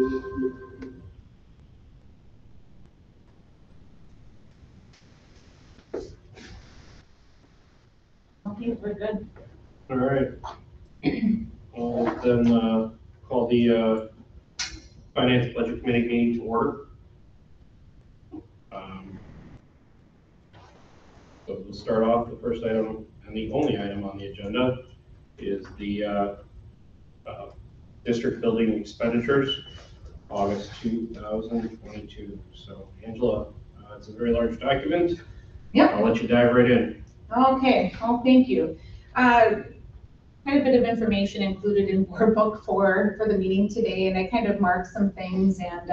Okay, we're good. All right. I'll then call the Finance Budget Committee meeting to order. So we'll start off. The first item and the only item on the agenda is the district building expenditures, August 2022. So Angela, it's a very large document. Yep. I'll let you dive right in. Okay, well, thank you. Quite a bit of information included in workbook for the meeting today, and I kind of marked some things, and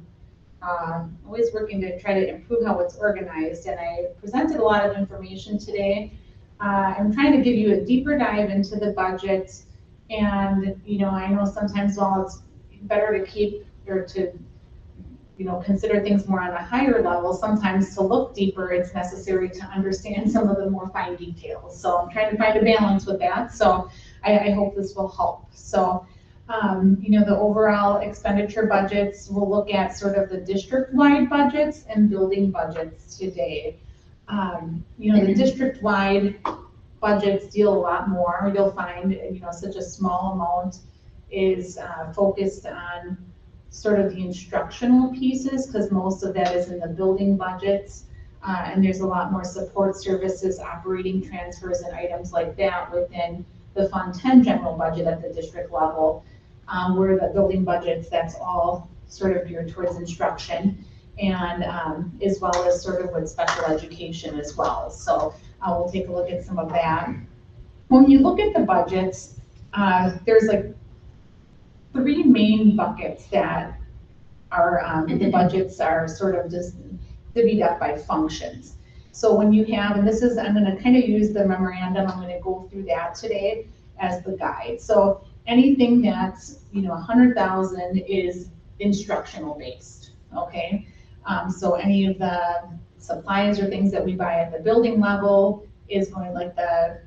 always working to try to improve how it's organized, and I presented a lot of information today. I'm trying to give you a deeper dive into the budget, and I know sometimes while it's better to keep or to consider things more on a higher level, sometimes to look deeper, it's necessary to understand some of the more fine details. So I'm trying to find a balance with that. So I hope this will help. So, the overall expenditure budgets, we'll look at sort of the district-wide budgets and building budgets today. The district-wide budgets deal a lot more. You'll find, such a small amount is focused on sort of the instructional pieces, because most of that is in the building budgets, and there's a lot more support services, operating transfers, and items like that within the Fund 10 general budget at the district level, where the building budgets, that's all sort of geared towards instruction, and as well as sort of with special education as well. So we'll take a look at some of that. When you look at the budgets, there's like 3 main buckets that are, the budgets are sort of just divvied up by functions. So when you have, and this is, I'm gonna kind of use the memorandum, I'm gonna go through that today as the guide. So anything that's, 100,000 is instructional based, okay? So any of the supplies or things that we buy at the building level is going, like the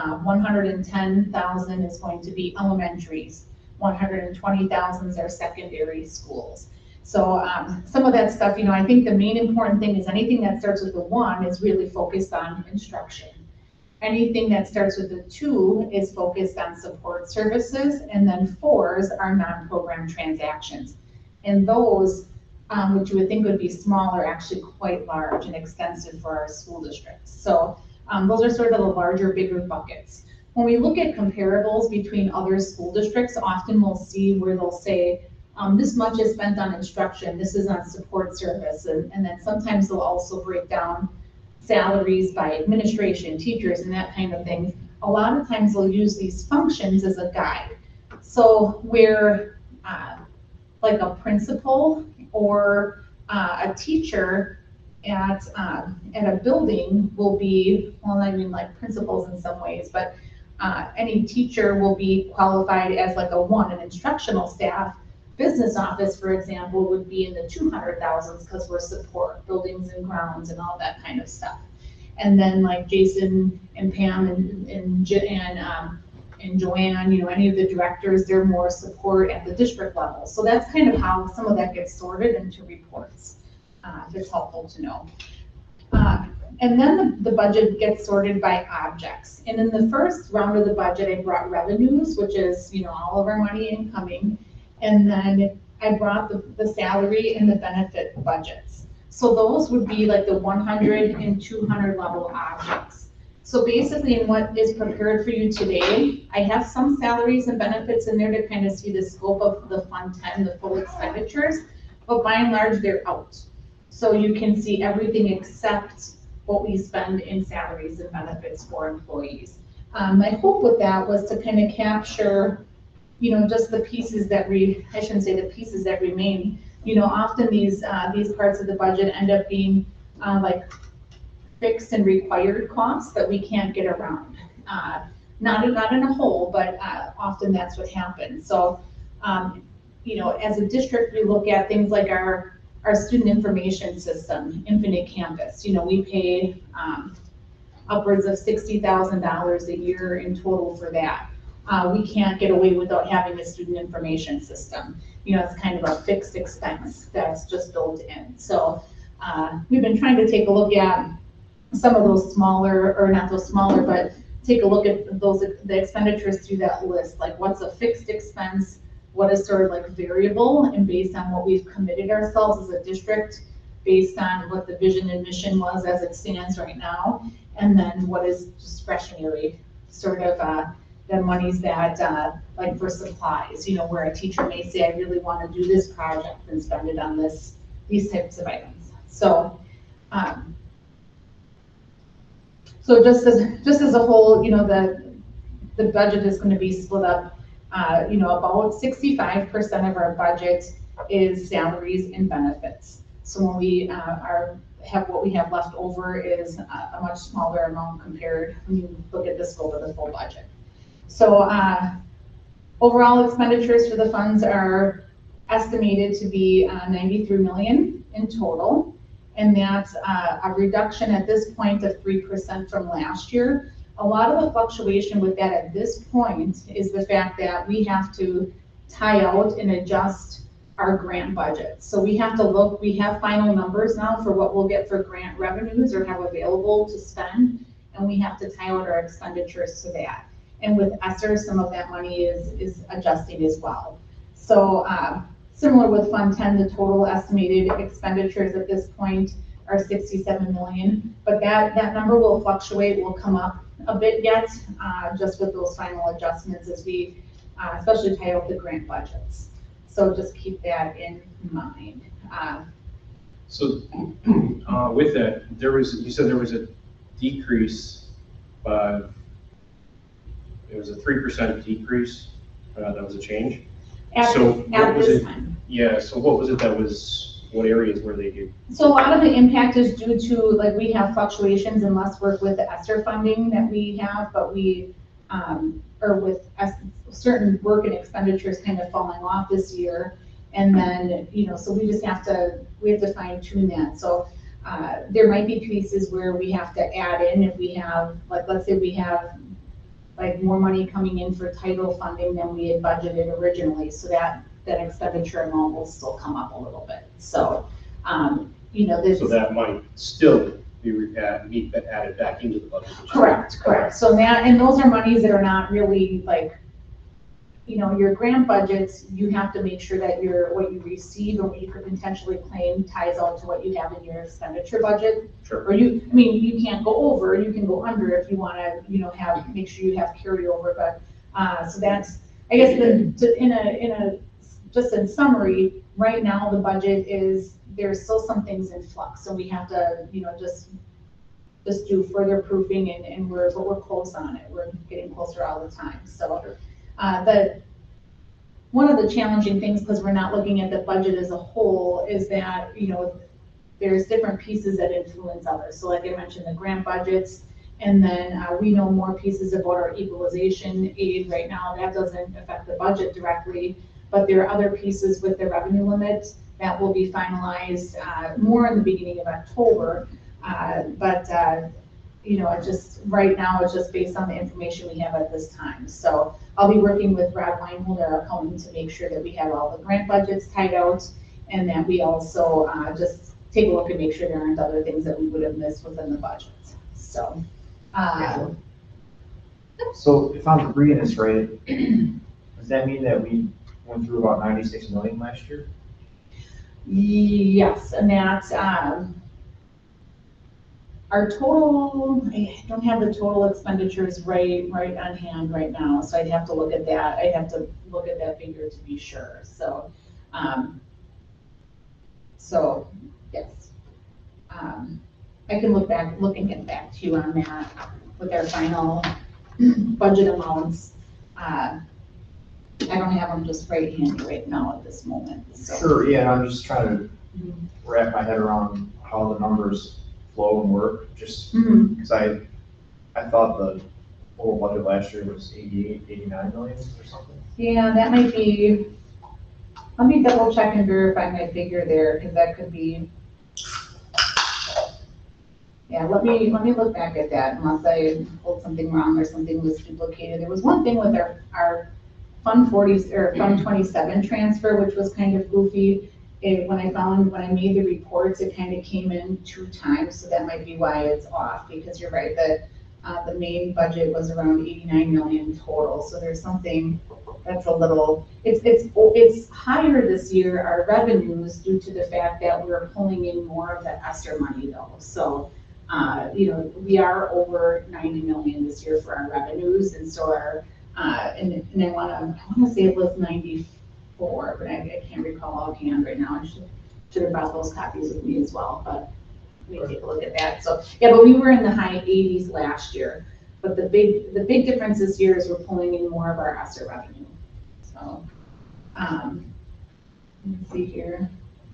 110,000 is going to be elementaries. 120,000 are secondary schools. So some of that stuff, I think the main important thing is anything that starts with the 1 is really focused on instruction. Anything that starts with the 2 is focused on support services, and then 4s are non-program transactions. And those, which you would think would be small, are actually quite large and extensive for our school districts. So those are sort of the larger, bigger buckets. When we look at comparables between other school districts, often we'll see where they'll say, this much is spent on instruction, this is on support service, and then sometimes they'll also break down salaries by administration, teachers, and that kind of thing. A lot of times they'll use these functions as a guide. So where like a principal or a teacher at a building will be, well, I mean like principals in some ways, but any teacher will be qualified as like a 1, an instructional staff. Business office, for example, would be in the 200,000s because we're support, buildings and grounds and all that kind of stuff. And then like Jason and Pam and Joanne, any of the directors, they're more support at the district level. So that's kind of how some of that gets sorted into reports. It's helpful to know. And then the budget gets sorted by objects. And in the first round of the budget, I brought revenues, which is, all of our money incoming. And then I brought the salary and the benefit budgets. So those would be like the 100 and 200 level objects. So basically in what is prepared for you today, I have some salaries and benefits in there to kind of see the scope of the Fund 10, the full expenditures, but by and large, they're out. So you can see everything except what we spend in salaries and benefits for employees. My hope with that was to kind of capture, just the pieces that I shouldn't say the pieces that remain. Often these parts of the budget end up being like fixed and required costs that we can't get around. Not in a whole, but often that's what happens. So, as a district, we look at things like our student information system, Infinite Campus. We pay upwards of $60,000 a year in total for that. We can't get away without having a student information system. it's kind of a fixed expense that's just built in. So we've been trying to take a look at some of those smaller, or not those smaller, but take a look at the expenditures through that list, like what's a fixed expense, what is sort of like variable, and based on what we've committed ourselves as a district, based on what the vision and mission was as it stands right now, and then what is discretionary, sort of the monies that, like for supplies, where a teacher may say, I really want to do this project and spend it on these types of items. So, so just as a whole, the budget is going to be split up. About 65% of our budget is salaries and benefits. So when we have what we have left over is a much smaller amount compared when you look at the scope of the full budget. So overall expenditures for the funds are estimated to be 93 million in total. And that's a reduction at this point of 3% from last year. A lot of the fluctuation with that at this point is the fact that we have to tie out and adjust our grant budget. So we have to look, we have final numbers now for what we'll get for grant revenues or have available to spend, and we have to tie out our expenditures to that. And with ESSER, some of that money is adjusting as well. So similar with Fund 10, the total estimated expenditures at this point are 67 million, but that number will fluctuate, will come up a bit yet, just with those final adjustments as we especially tie out the grant budgets. So just keep that in mind. So with that, you said there was a decrease, but it was a 3% decrease. That was a change. At this time. Yeah, so what was it what areas were they due? So a lot of the impact is due to, like, we have fluctuations and less work with the ESSER funding that we have, but or with certain work and expenditures kind of falling off this year. And then, so we just have to fine tune that. So there might be pieces where we have to add in if we have, like, let's say we have like more money coming in for title funding than we had budgeted originally. So that expenditure amount will still come up a little bit. So, So that might still be added back into the budget. Correct. So and those are monies that are not really like, your grant budgets, you have to make sure that what you receive and what you could potentially claim ties out to what you have in your expenditure budget. Sure. Or you can't go over, you can go under if you want to, make sure you have carryover. But so that's, I guess, just in summary, right now the budget there's still some things in flux, so we have to, just do further proofing, and we're close on it. We're getting closer all the time. So one of the challenging things, because we're not looking at the budget as a whole, is that, there's different pieces that influence others. So like I mentioned, the grant budgets, and then we know more pieces about our equalization aid right now. That doesn't affect the budget directly, but there are other pieces with the revenue limit that will be finalized more in the beginning of October. It just, right now, it's just based on the information we have at this time. So I'll be working with Brad Weinhold, our accountant, to make sure that we have all the grant budgets tied out, and that we also just take a look and make sure there aren't other things that we would have missed within the budget. So, so if I'm reading this right, does that mean that we went through about 96 million last year? Yes, and that's our total. I don't have the total expenditures right on hand right now, so I'd have to look at that. I'd have to look at that figure to be sure. So, yes, I can look and get back to you on that with our final budget amounts. I don't have them just right handy right now at this moment. So. Sure, yeah, I'm just trying to wrap my head around how the numbers flow and work, just because I thought the total budget last year was 88, 89 million or something. Yeah, that might be, let me double check and verify my figure there, because that could be, yeah, let me look back at that, unless I pulled something wrong or something was duplicated. There was one thing with our Fund 40, or Fund 27 transfer, which was kind of goofy. When I made the reports, it kind of came in 2 times, so that might be why it's off, because you're right, the main budget was around 89 million total, so there's something that's a little, it's higher this year, our revenues, due to the fact that we're pulling in more of the ESSER money though, so, we are over 90 million this year for our revenues, and so our, and I wanna say it was 94, but I can't recall offhand right now. I should have brought those copies with me as well, but let me take a look at that. So, yeah, but we were in the high 80s last year, but the big difference this year is we're pulling in more of our ESSER revenue. So, let me see here.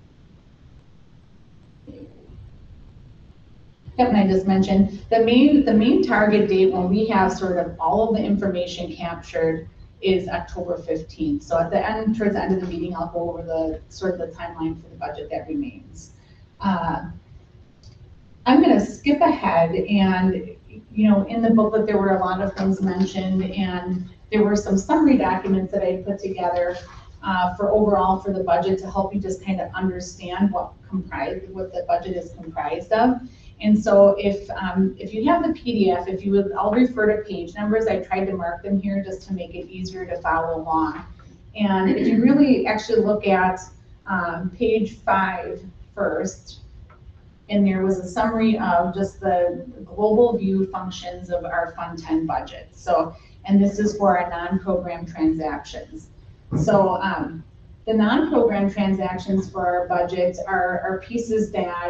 Yep, and I just mentioned, the main target date when we have sort of all of the information captured is October 15th. So at the end, towards the end of the meeting, I'll go over the sort of the timeline for the budget that remains. I'm gonna skip ahead, and in the booklet there were a lot of things mentioned, and there were some summary documents that I put together for the budget to help you just kind of understand what the budget is comprised of. And so if you have the PDF, I'll refer to page numbers. I tried to mark them here just to make it easier to follow along. And if you really actually look at page 5 first, and there was a summary of just the global view functions of our Fund 10 budget. So, and this is for our non-program transactions. So the non-program transactions for our budget are pieces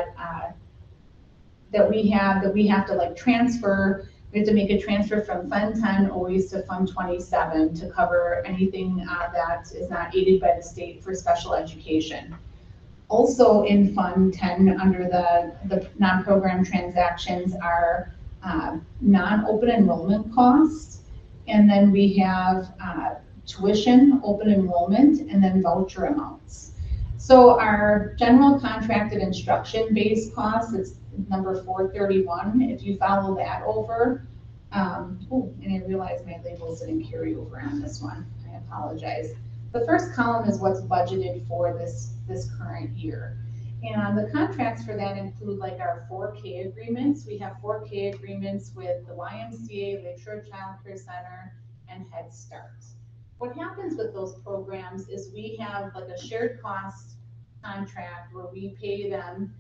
that we have to like transfer. We have to make a transfer from Fund 10 always to Fund 27 to cover anything that is not aided by the state for special education. Also in Fund 10, under the non-program transactions, are non-open enrollment costs, and then we have tuition, open enrollment, and then voucher amounts. So our general contracted instruction-based costs, it's number 431. If you follow that over, and I realize my labels didn't carry over on this one. I apologize. The first column is what's budgeted for this current year. And the contracts for that include like our 4K agreements. We have 4K agreements with the YMCA, Lakeshore Child Care Center, and Head Start. What happens with those programs is we have like a shared cost contract where we pay them,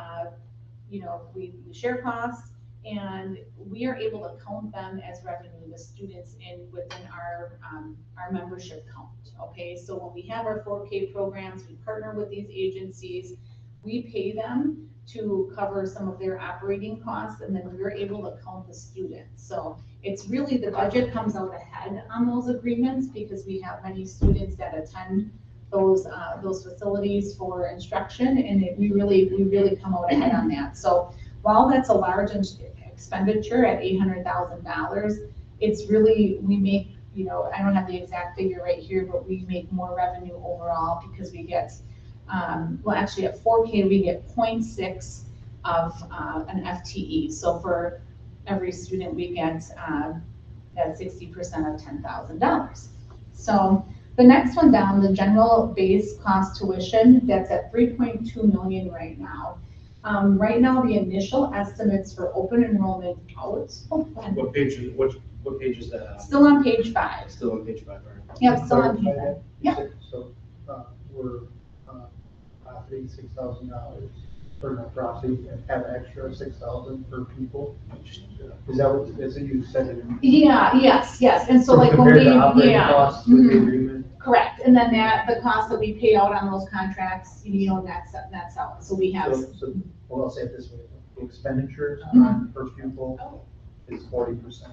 we share costs, and we are able to count them as revenue, the students within our membership count. Okay, so when we have our 4K programs, we partner with these agencies, we pay them to cover some of their operating costs, and then we're able to count the students. So it's really, the budget comes out ahead on those agreements because we have many students that attend those facilities for instruction, and we really come out ahead on that. So while that's a large expenditure at $800,000, it's really, we make, I don't have the exact figure right here, but we make more revenue overall because we get, well, actually at 4K, we get 0.6 of an FTE. So for every student, we get that 60% of $10,000. So the next one down, the general base cost tuition, that's at 3.2 million right now. Right now, the initial estimates for open enrollment out. What page is that on? Still on page 5. Still on page 5, all right. Yep, still on page 5. Yeah. So we're profiting $6,000 for nonprofit and have extra $6,000 per people. Is that what you said? Yeah, yes, and so like when compared we, to operating costs with the agreement? Correct, and then the cost that we pay out on those contracts, that's out, so we have. So well, I'll say it this way, the expenditures on per pupil is 40%.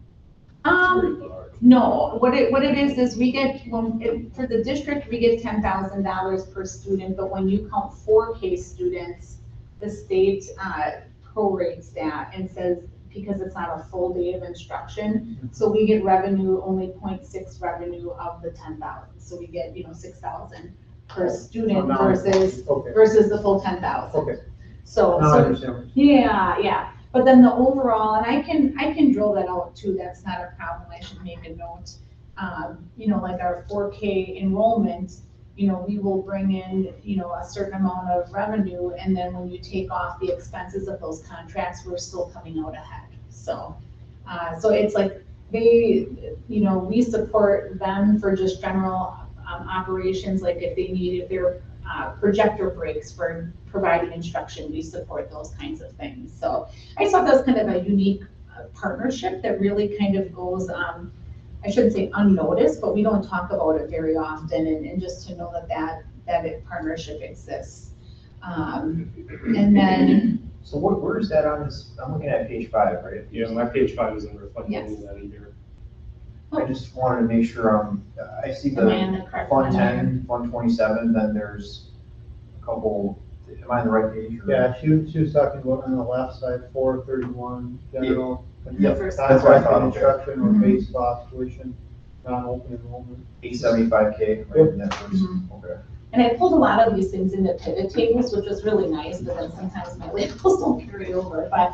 No, what it is we get, for the district, we get $10,000 per student, but when you count 4K students, the state prorates that and says, because it's not a full day of instruction, so we get revenue, only 0.6 revenue of the 10,000. So we get, 6,000 per student versus the full 10,000. Okay. So I understand. Yeah. But then the overall, and I can drill that out too, that's not a problem, I should make a note. you know, like our 4K enrollment, you know, we will bring in, you know, a certain amount of revenue, and then when you take off the expenses of those contracts, we're still coming out ahead. So, so it's like they, you know, we support them for just general operations, like if they need, if their projector breaks for providing instruction, we support those kinds of things. So I just thought that was kind of a unique partnership that really kind of goes, I shouldn't say unnoticed, but we don't talk about it very often, and just to know that partnership exists. And then. So where is that on this? I'm looking at page 5, right? Yeah, my page 5 isn't reflecting Yes. any of that either. I just wanted to make sure, I see Am I the on the correct Fund one here? 10, Fund 27, then there's a couple, am I on the right page? or- Yeah, she was talking about on the left side, 431, general. The first That's what I thought, okay. Instruction or Mhm. base cost tuition, non-open enrollment. 875K, right? in that first- Mhm. Okay. And I pulled a lot of these things into pivot tables, which was really nice, but then sometimes my labels don't carry over, but,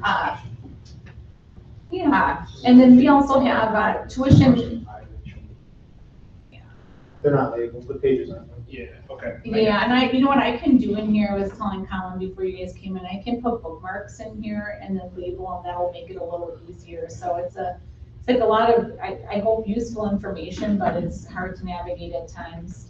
yeah. And then we also have tuition, They're not labeled, the pages aren't labeled. Yeah, okay. yeah, and you know what I can do in here, I was telling Colin before you guys came in, I can put bookmarks in here and then label, and that'll make it a little easier, so it's like a lot of, I hope useful information, but it's hard to navigate at times.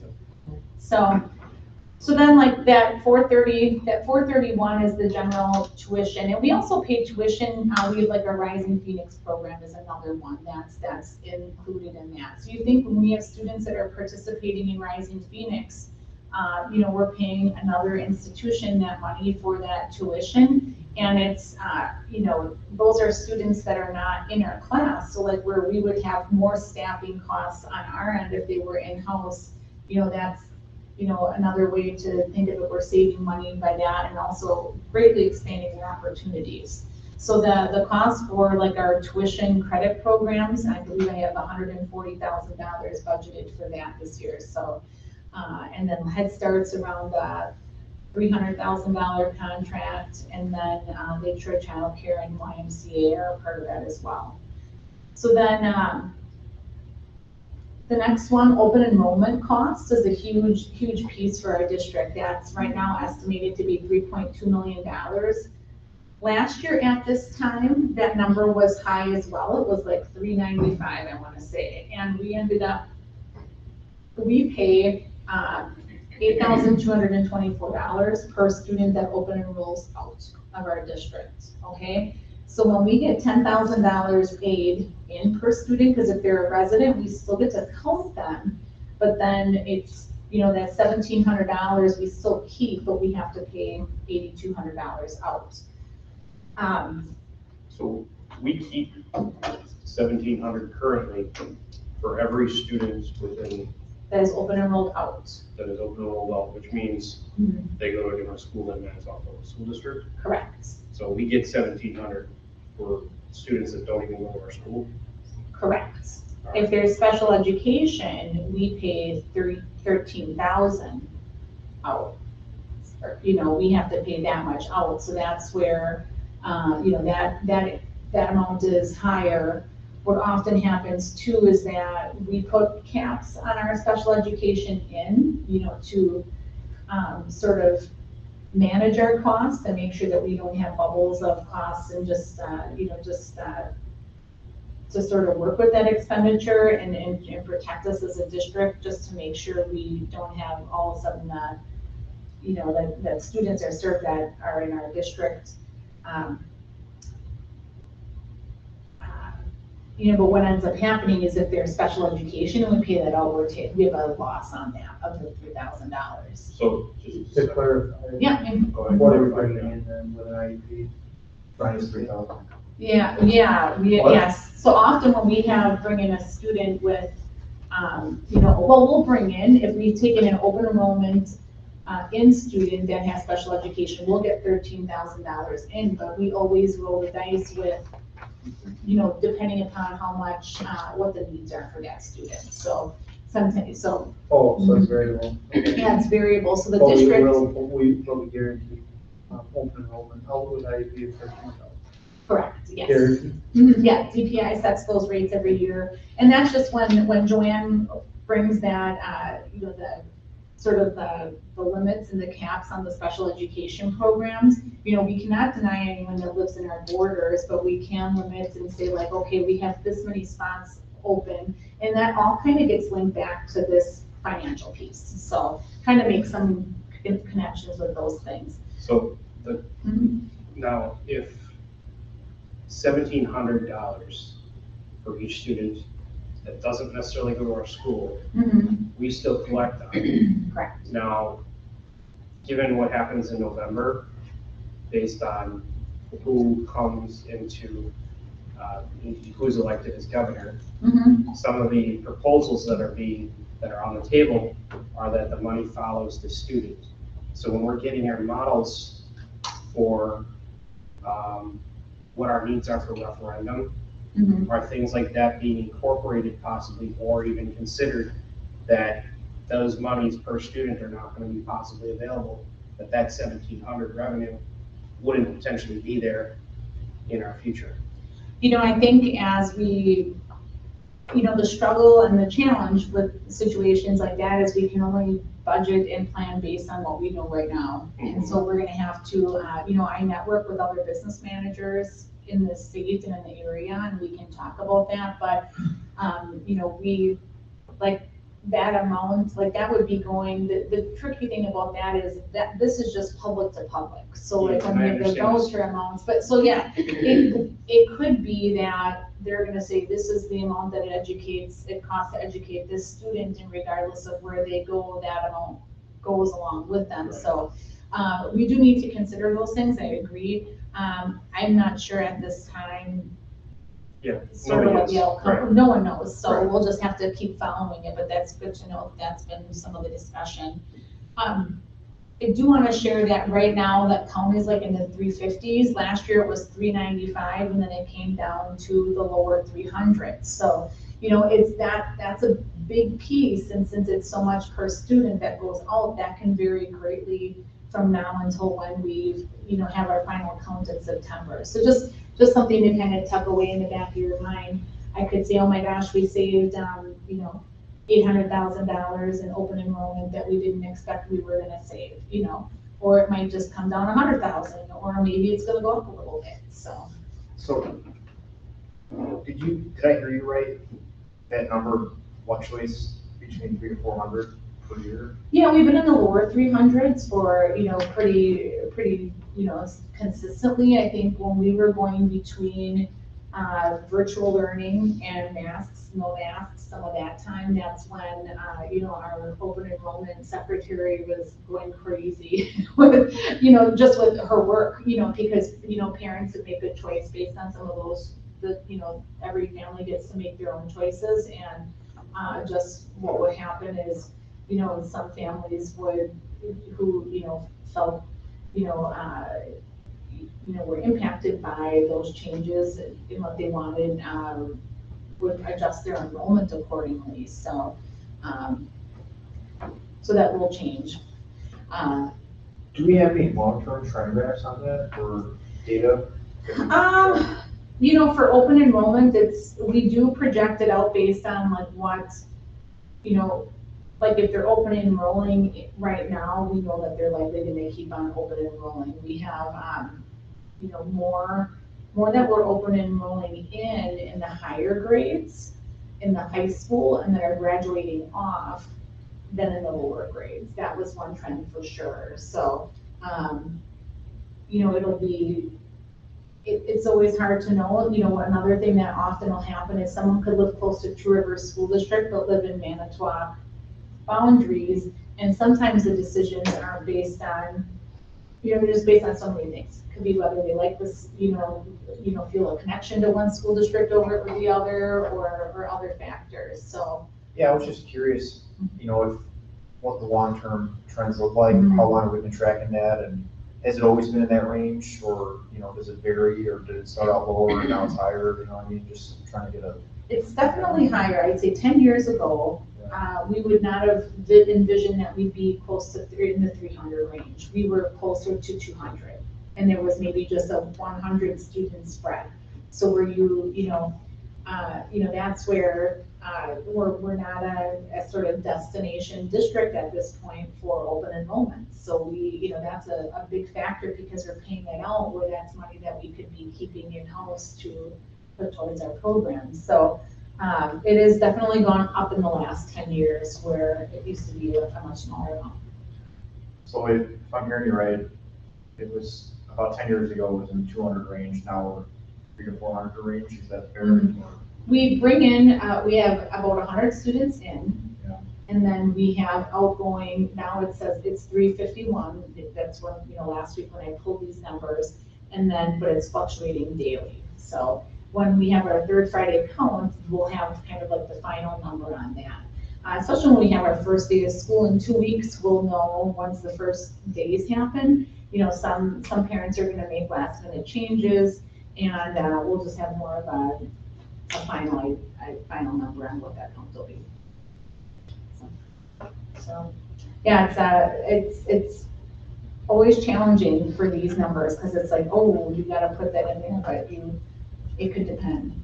So then like that 431 is the general tuition, and we also pay tuition, we have like our Rising Phoenix program is another one that's included in that. So you think when we have students that are participating in Rising Phoenix, you know, we're paying another institution that money for that tuition, and it's, you know, those are students that are not in our class, so like where we would have more staffing costs on our end if they were in-house, you know, that's, you know, another way to think of it, we're saving money by that and also greatly expanding their opportunities. So the cost for like our tuition credit programs, I believe I have $140,000 budgeted for that this year. So, and then Head Start's around the $300,000 contract, and then Lakeshore Child Care and YMCA are part of that as well. So then, the next one, open enrollment cost, is a huge, huge piece for our district. That's right now estimated to be $3.2 million. Last year at this time, that number was high as well. It was like $395, I want to say. And we ended up, we pay $8,224 per student that open enrolls out of our district, okay? So when we get $10,000 paid in per student, because if they're a resident, we still get to count them, but then it's, you know, that $1,700 we still keep, but we have to pay $8,200 out. So we keep 1,700 currently for every student within, That is open enrolled out. that is open enrolled out, which means they go to a different school than Manitowoc School District. Correct, So we get 1,700 for students that don't even go to our school. correct. If there's special education, we pay $13,000 out. Or, you know, we have to pay that much out, so that's where, you know, that amount is higher. What often happens too is that we put caps on our special education you know, to sort of manage our costs and make sure that we don't have bubbles of costs, and just, you know, just to sort of work with that expenditure and protect us as a district, just to make sure we don't have all of a sudden, you know, that students are served that are in our district. You know, but what ends up happening is if there's special education and we pay that out, we have a loss on that of the $3,000. So just. To clarify. Yeah, and- Go ahead. What are we bringing in then with an IEP? Minus 3,000. yes. So often when we bring in a student with, you know, well, we'll bring in, if we take in an open enrollment in student that has special education, we'll get $13,000 in, but we always roll the dice with, you know, depending upon how much, what the needs are for that student. So sometimes, Oh, so it's variable. yeah, it's variable, so the But district. we will be guaranteed open enrollment out with IEP of 13,000. Correct, yes. Gary? Yeah, DPI sets those rates every year, and that's just when Joanne brings that, the, sort of the limits and the caps on the special education programs. We cannot deny anyone that lives in our borders, but we can limit and say like, okay, we have this many spots open, and that all kind of gets linked back to this financial piece. So kind of make some connections with those things. So Mhm. now, if $1,700 for each student that doesn't necessarily go to our school, Mhm. we still collect on it. Correct. Now, given what happens in November, based on who comes into, who's elected as governor, Mhm. some of the proposals that are on the table are that the money follows the student. So when we're getting our models for what our needs are for referendum, Mhm. are things like that being incorporated possibly, or even considered, that those monies per student are not going to be possibly available, that 1,700 revenue wouldn't potentially be there in our future? I think as we, the struggle and the challenge with situations like that is we can only budget and plan based on what we know right now. And so we're gonna have to, I network with other business managers in the state and in the area, and we can talk about that, but, we, like, that amount, like, that would be going, the tricky thing about that is that this is just public to public. So like Yeah, when I we have the understand this. voucher amounts, but so yeah, it could be that they're gonna say, this is the amount that it costs to educate this student, and regardless of where they go, that amount goes along with them. Right. So, we do need to consider those things, I agree. I'm not sure at this time Yeah. sort of what the Right. outcome, no one knows, so Right. we'll just have to keep following it, but that's good to know that's been some of the discussion. I do want to share that right now, that count is like in the 350s. Last year it was 395, and then it came down to the lower 300s. So, that's a big piece, and since it's so much per student that goes out, that can vary greatly from now until when we, have our final count in September. So just something to kind of tuck away in the back of your mind. I could say, oh my gosh, we saved, $800,000 in open enrollment that we didn't expect we were gonna save, or it might just come down 100,000, or maybe it's gonna go up a little bit, so. So, did I hear you right? That number fluctuates between 300 to 400 per year? Yeah, we've been in the lower 300s for, pretty, consistently. I think when we were going between, virtual learning and masks, no masks, some of that time, that's when, our open enrollment secretary was going crazy with, just with her work, because, parents would make a choice based on some of those, every family gets to make their own choices, and, just what would happen is, some families would, who, felt, were impacted by those changes in what they wanted, would adjust their enrollment accordingly, so, so that will change. Do we have any long-term trend graphs on that or data? For open enrollment, we do project it out based on like what, like if they're open enrolling right now, we know that they're likely to keep on open enrolling. We have, more that we're open enrolling in the higher grades, in the high school, and that are graduating off than in the lower grades. That was one trend for sure. So, it'll be, it's always hard to know. Another thing that often will happen is someone could live close to Two Rivers School District, but live in Manitowoc boundaries, and sometimes the decisions aren't based on, they're just based on so many things. Could be whether they like this, feel a connection to one school district over the other, or other factors, so. Yeah, I was just curious, if, what the long-term trends look like, Mhm. how long have we been tracking that, and has it always been in that range, or, does it vary, or did it start out lower and now it's higher, just trying to get a. It's definitely higher. I'd say 10 years ago, we would not have envisioned that we'd be close to in the 300 range. We were closer to 200. and there was maybe just a 100 student spread. So where that's where, we're not a sort of destination district at this point for open enrollment. So that's a big factor because we're paying that out where that's money that we could be keeping in-house to put towards our programs. So it has definitely gone up in the last 10 years where it used to be a much smaller amount. So if I'm hearing you right, it was about 10 years ago, it was in the 200 range, now we're 300 to 400 range, is that fair? Mhm. We bring in, we have about 100 students in, Yeah. and then we have outgoing, now it says it's 351, that's when, last week when I pulled these numbers, and then, but it's fluctuating daily. So when we have our third Friday count, we'll have kind of like the final number on that. Especially when we have our first day of school in 2 weeks, we'll know once the first days happen. Some parents are gonna make last minute changes, and we'll just have more of a final number on what that count will be. So, yeah, it's always challenging for these numbers, because it's like, oh, you gotta put that in there, but it could depend.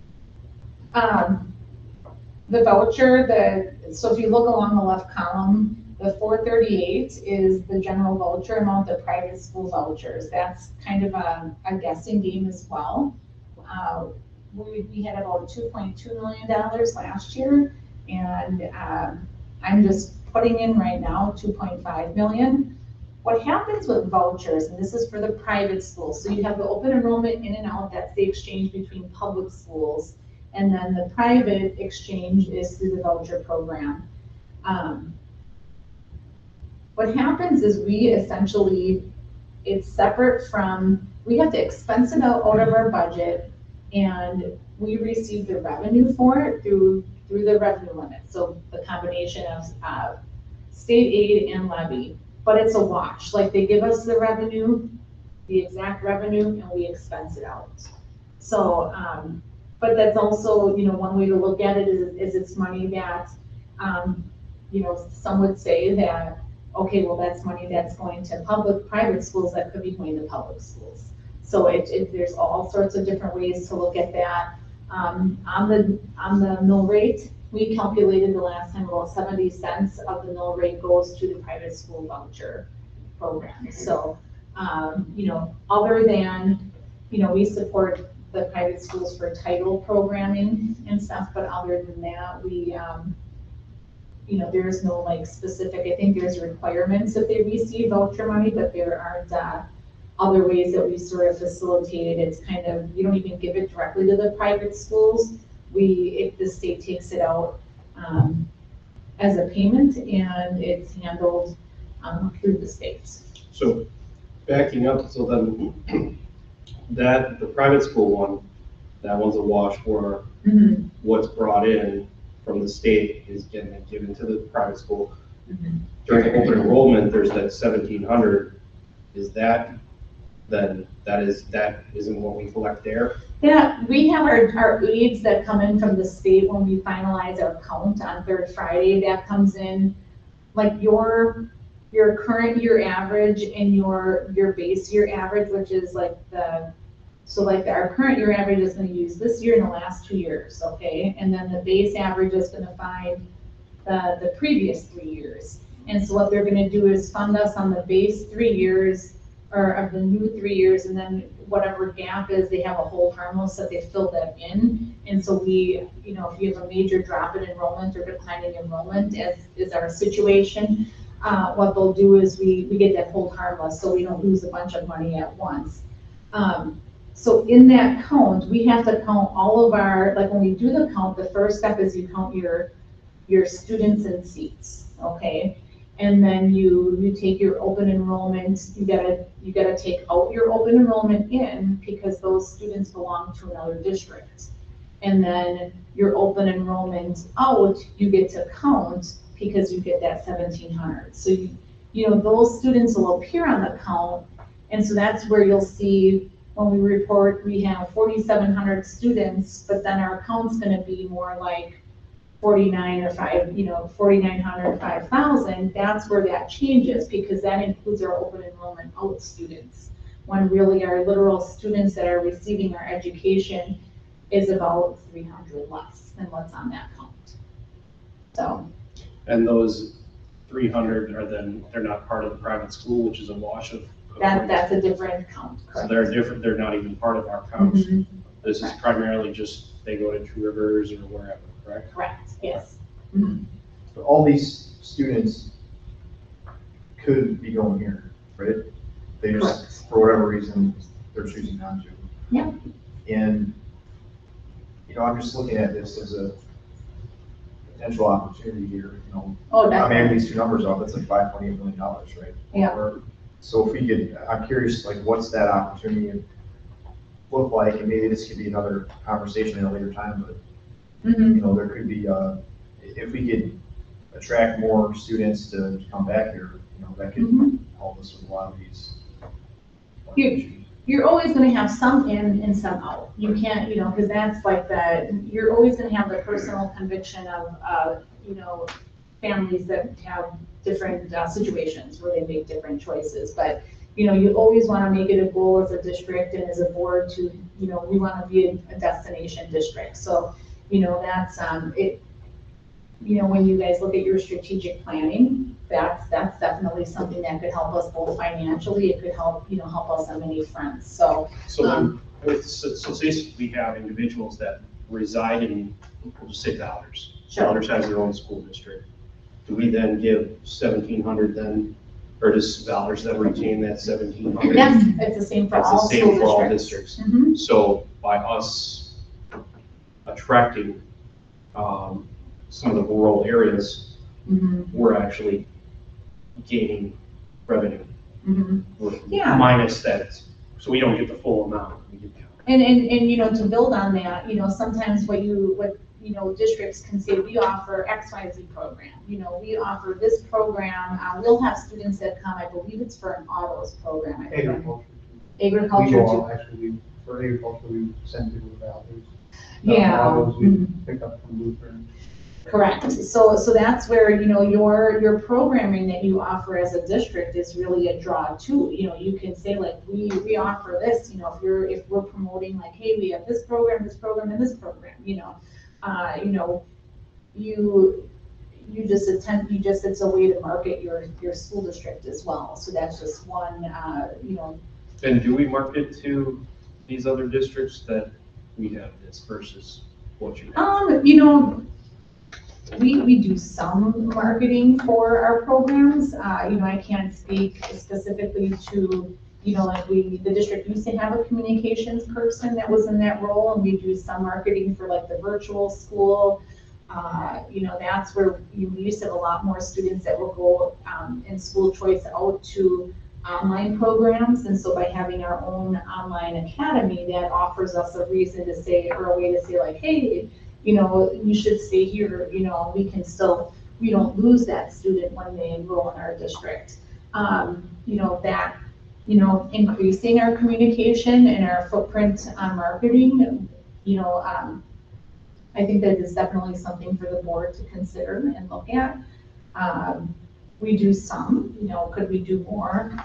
The voucher, so if you look along the left column, the 438 is the general voucher amount, the private school vouchers. That's kind of a guessing game as well. We had about $2.2 million last year, and I'm just putting in right now 2.5 million. What happens with vouchers, and this is for the private schools, so you have the open enrollment in and out, that's the exchange between public schools, and then the private exchange is through the voucher program. What happens is we essentially, it's separate from, we have to expense it out of our budget, and we receive the revenue for it through the revenue limit. So the combination of state aid and levy, but it's a wash. Like, they give us the revenue, the exact revenue, and we expense it out. So, but that's also, one way to look at it is it's money that, some would say that, okay, well, that's money that's going to private schools that could be going to public schools. So there's all sorts of different ways to look at that. On the mill rate, we calculated the last time about 70 cents of the mill rate goes to the private school voucher program. So, other than, we support the private schools for title programming and stuff, but other than that, we, there's no like specific, I think there's requirements that they receive voucher money, but there aren't other ways that we sort of facilitate it. It's kind of, you don't even give it directly to the private schools. If the state takes it out as a payment, and it's handled through the states. So backing up, so then the private school one, that one's a wash for what's brought in from the state is getting given to the private school. During open enrollment, there's that 1,700. Is that isn't what we collect there? Yeah, we have our aides that come in from the state when we finalize our count on third Friday. That comes in, like your current year average and your base year average, which is like our current year average is going to use this year and the last 2 years, okay? And then the base average is going to find the previous 3 years. And so what they're going to do is fund us on the base 3 years, or of the new 3 years, and then whatever gap is, they have a hold harmless that they fill that in. And so we, if you have a major drop in enrollment or declining enrollment, as is our situation, what they'll do is we get that hold harmless so we don't lose a bunch of money at once. So in that count, we have to count all of our, like when we do the count, the first step is you count your students and seats, okay? And then you take your open enrollment, you gotta take out your open enrollment in, because those students belong to another district. And then your open enrollment out, you get to count because you get that 1,700. So those students will appear on the count, and so that's where you'll see when we report we have 4,700 students, but then our count's gonna be more like 4,900, 5,000, that's where that changes, because that includes our open enrollment out students. when really our literal students that are receiving our education is about 300 less than what's on that count. So, And those 300 are then, they're not part of the private school, which is a wash of. that's a different count, So correct? they're different, they're not even part of our counts. Mhm. This is Correct. primarily just, they go to Two Rivers or wherever, correct? Correct, yes. Mhm. But all these students could be going here, right? They Correct. just, for whatever reason, they're choosing not to. Yeah. And, I'm just looking at this as a potential opportunity here, Oh, I'm adding definitely. these two numbers up, it's like $5.8 million, right? Yeah. So if we could, I'm curious, like, what's that opportunity look like? And maybe this could be another conversation at a later time, but, Mhm. there could be, if we could attract more students to come back here, that could Mhm. help us with a lot of these. You- You're always gonna have some in and some out. You can't, because that's like you're always gonna have the personal conviction of, families that have different situations where they make different choices. But, you always wanna make it a goal as a district and as a board to, we wanna be a destination district. So, that's, when you guys look at your strategic planning, that's definitely something that could help us both financially. It could help, help us on many fronts. So, So then, so say we have individuals that reside in, we'll just say Dollars. Sure. Dollars has their own school district. Do we then give 1,700 then, or does Dollars then retain that 1,700? yes, it's the same for That's the all same school for all districts. districts. Mhm. So by us attracting some of the rural areas, Mhm. we're actually gaining revenue. Mhm. We're Yeah. minus that, so we don't get the full amount. We get that. And, to build on that, sometimes what districts can say, we offer XYZ program, we offer this program, we'll have students that come, I believe it's for an autos program. I think. Agriculture. We Agriculture go too. out, actually, for agriculture, we send people to Valdez. Yeah. Autos, we Mhm. pick up from Lutheran. Correct. So that's where, your programming that you offer as a district is really a draw too. You can say like, we offer this, if we're promoting like, hey, we have this program, and this program, it's a way to market your school district as well. So that's just one, And do we market to these other districts that we have this versus what you have? we do some marketing for our programs. I can't speak specifically to, like the district used to have a communications person that was in that role, and we do some marketing for like the virtual school. That's where we used to have a lot more students that will go in school choice out to online programs. And so by having our own online academy, that offers us a reason to say, or a way to say like, hey, you should stay here, we can still, we don't lose that student when they enroll in our district. Increasing our communication and our footprint on marketing, I think that is definitely something for the board to consider and look at. We do some, could we do more,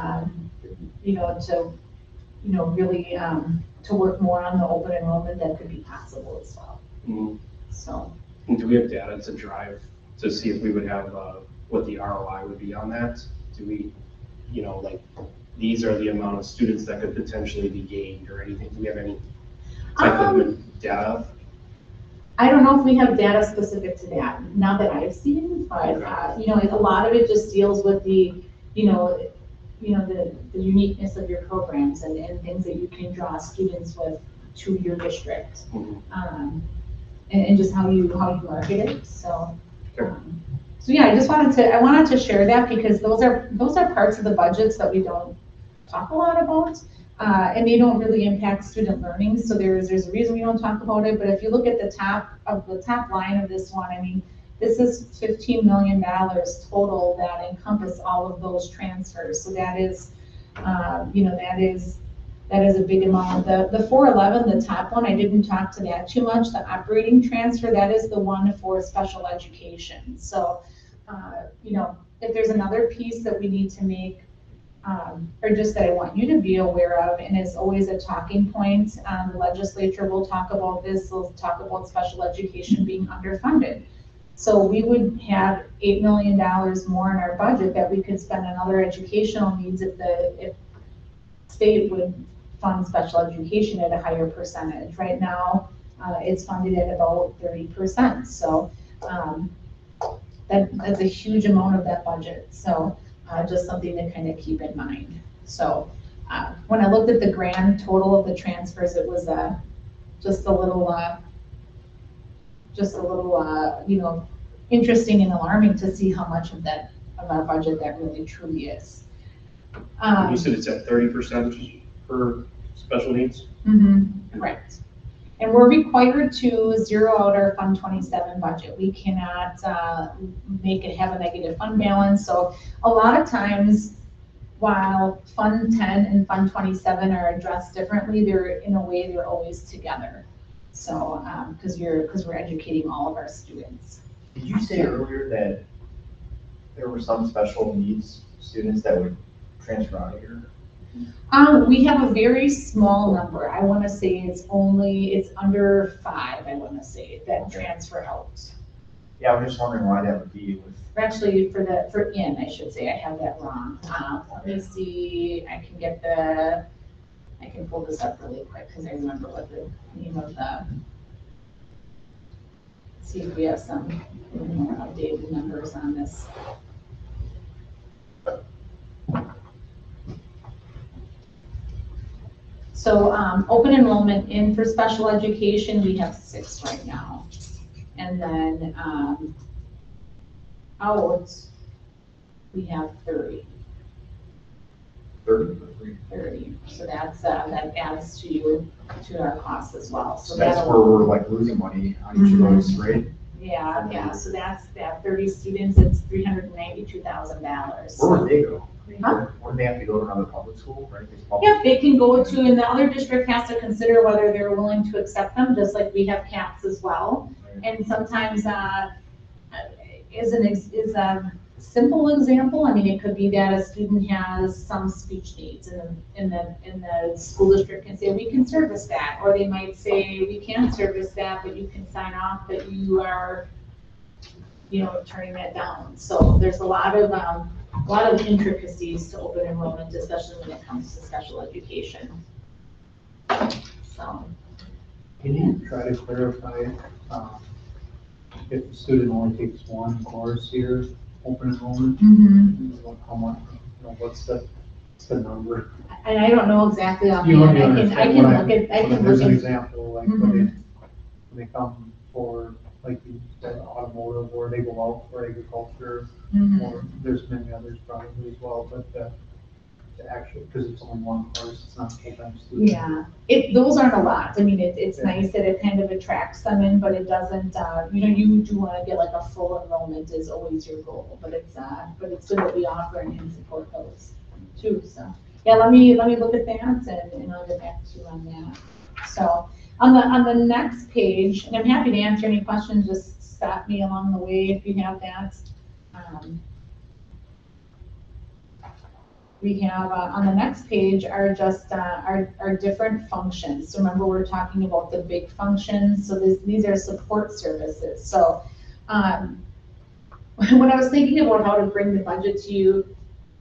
to, really, to work more on the open enrollment, that could be possible as well. Mhm. So, And do we have data to drive, to see if we would have, what the ROI would be on that? Do we, like, these are the amount of students that could potentially be gained or anything? Do we have any type of data? I don't know if we have data specific to that, not that I've seen, but, a lot of it just deals with the uniqueness of your programs and things that you can draw students with to your district. Mhm. And just how you market it, so. Sure. So yeah, I wanted to share that because those are parts of the budgets that we don't talk a lot about. And they don't really impact student learning, so there's a reason we don't talk about it. But if you look at the top line of this one, I mean, this is $15 million total that encompass all of those transfers. So that is, that is a big amount. The 411, the top one, I didn't talk to that too much. The operating transfer, that is the one for special education. So, if there's another piece that we need to make or just that I want you to be aware of, and it's always a talking point. The legislature will talk about this, they'll talk about special education being underfunded. So we would have $8 million more in our budget that we could spend on other educational needs if state would fund special education at a higher percentage. Right now, it's funded at about 30%. So that's a huge amount of that budget. So just something to kind of keep in mind. So when I looked at the grand total of the transfers, it was just a little, you know, interesting and alarming to see how much of our budget that really truly is. You said it's at 30% for special needs? Correct. And we're required to zero out our Fund 27 budget. We cannot make it have a negative fund balance. So a lot of times, while Fund 10 and Fund 27 are addressed differently, in a way, they're always together. So, because we're educating all of our students. Did you say earlier that there were some special needs students that would transfer out of here? We have a very small number. I want to say it's under 5, I want to say, that transfer out. Yeah, I'm just wondering why that would be with. Actually, for in, I should say, I have that wrong. Let me see, I can pull this up really quick because I remember what the name of see if we have some more updated numbers on this. So open enrollment in for special education, we have 6 right now. And then out, we have 30. 30. So that adds to our costs as well. So that's where we're like losing money on each of those, right? Yeah. So that's that 30 students, it's $392,000. Where would they go? Huh? Wouldn't they have to go to another public school, right? Yeah, they can go to, and the other district has to consider whether they're willing to accept them, just like we have caps as well. Right. And sometimes is a simple example. I mean, it could be that a student has some speech needs, and the school district can say we can service that, or they might say we can't service that, but you can sign off that you are, turning that down. So there's a lot of intricacies to open enrollment, especially when it comes to special education. So. Can you try to clarify if the student only takes one course here, open enrollment? How much? What's the number? And I don't know exactly off the You end. understand I can look at. I can There's look an at. example, like when they come for, like you said, automotive, or they go out for agriculture, or there's many others probably as well, but the actual, because it's only one course, it's not full-time student. Yeah, those aren't a lot. I mean, it's nice that it kind of attracts them in, but it doesn't, you do want to get like a full enrollment is always your goal, but it's good that we offer and can support those too. So, yeah, let me look at that and I'll get back to you on that. So on the next page, and I'm happy to answer any questions, just stop me along the way if you have that. We have on the next page are just our different functions. So remember, we're talking about the big functions. So these are support services. So when I was thinking about how to bring the budget to you,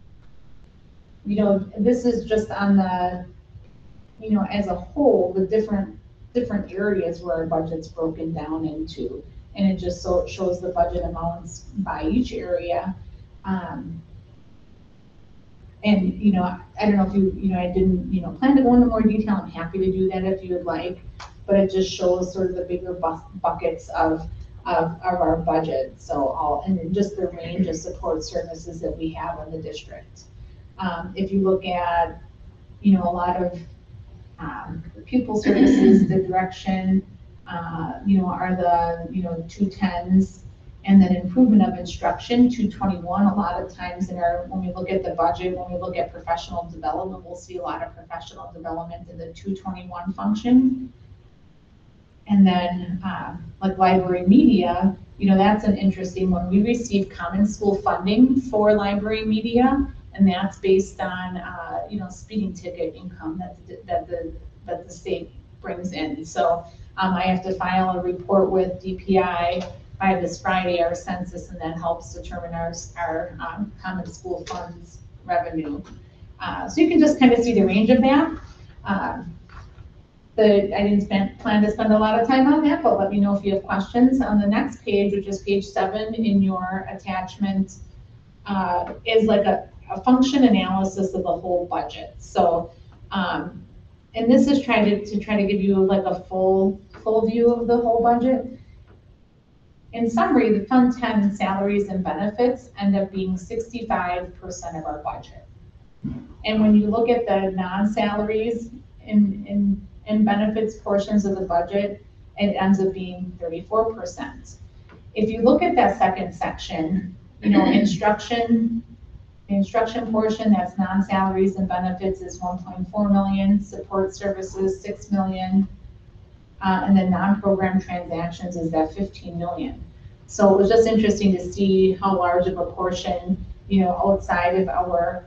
this is just on the, as a whole, the different areas where our budget's broken down into, and it just shows the budget amounts by each area. And, I don't know if I didn't, plan to go into more detail. I'm happy to do that if you would like, but it just shows sort of the bigger buckets of our budget. So and just the range of support services that we have in the district. If you look at, a lot of pupil services, the direction, are the, 210s. And then improvement of instruction, 221. A lot of times when we look at the budget, when we look at professional development, we'll see a lot of professional development in the 221 function. And then like library media, that's an interesting one. We receive common school funding for library media, and that's based on, speeding ticket income that the state brings in. So I have to file a report with DPI by this Friday, our census, and that helps determine our common school funds revenue. So you can just kind of see the range of that. I didn't plan to spend a lot of time on that, but let me know if you have questions. On the next page, which is page 7 in your attachment, is like a function analysis of the whole budget. So, and this is trying to give you like a full view of the whole budget. In summary, the Fund 10 salaries and benefits end up being 65% of our budget. And when you look at the non-salaries and benefits portions of the budget, it ends up being 34%. If you look at that second section, instruction, the instruction portion, that's non-salaries and benefits, is 1.4 million, support services, 6 million, and then non-program transactions is that 15 million. So it was just interesting to see how large of a portion, outside of our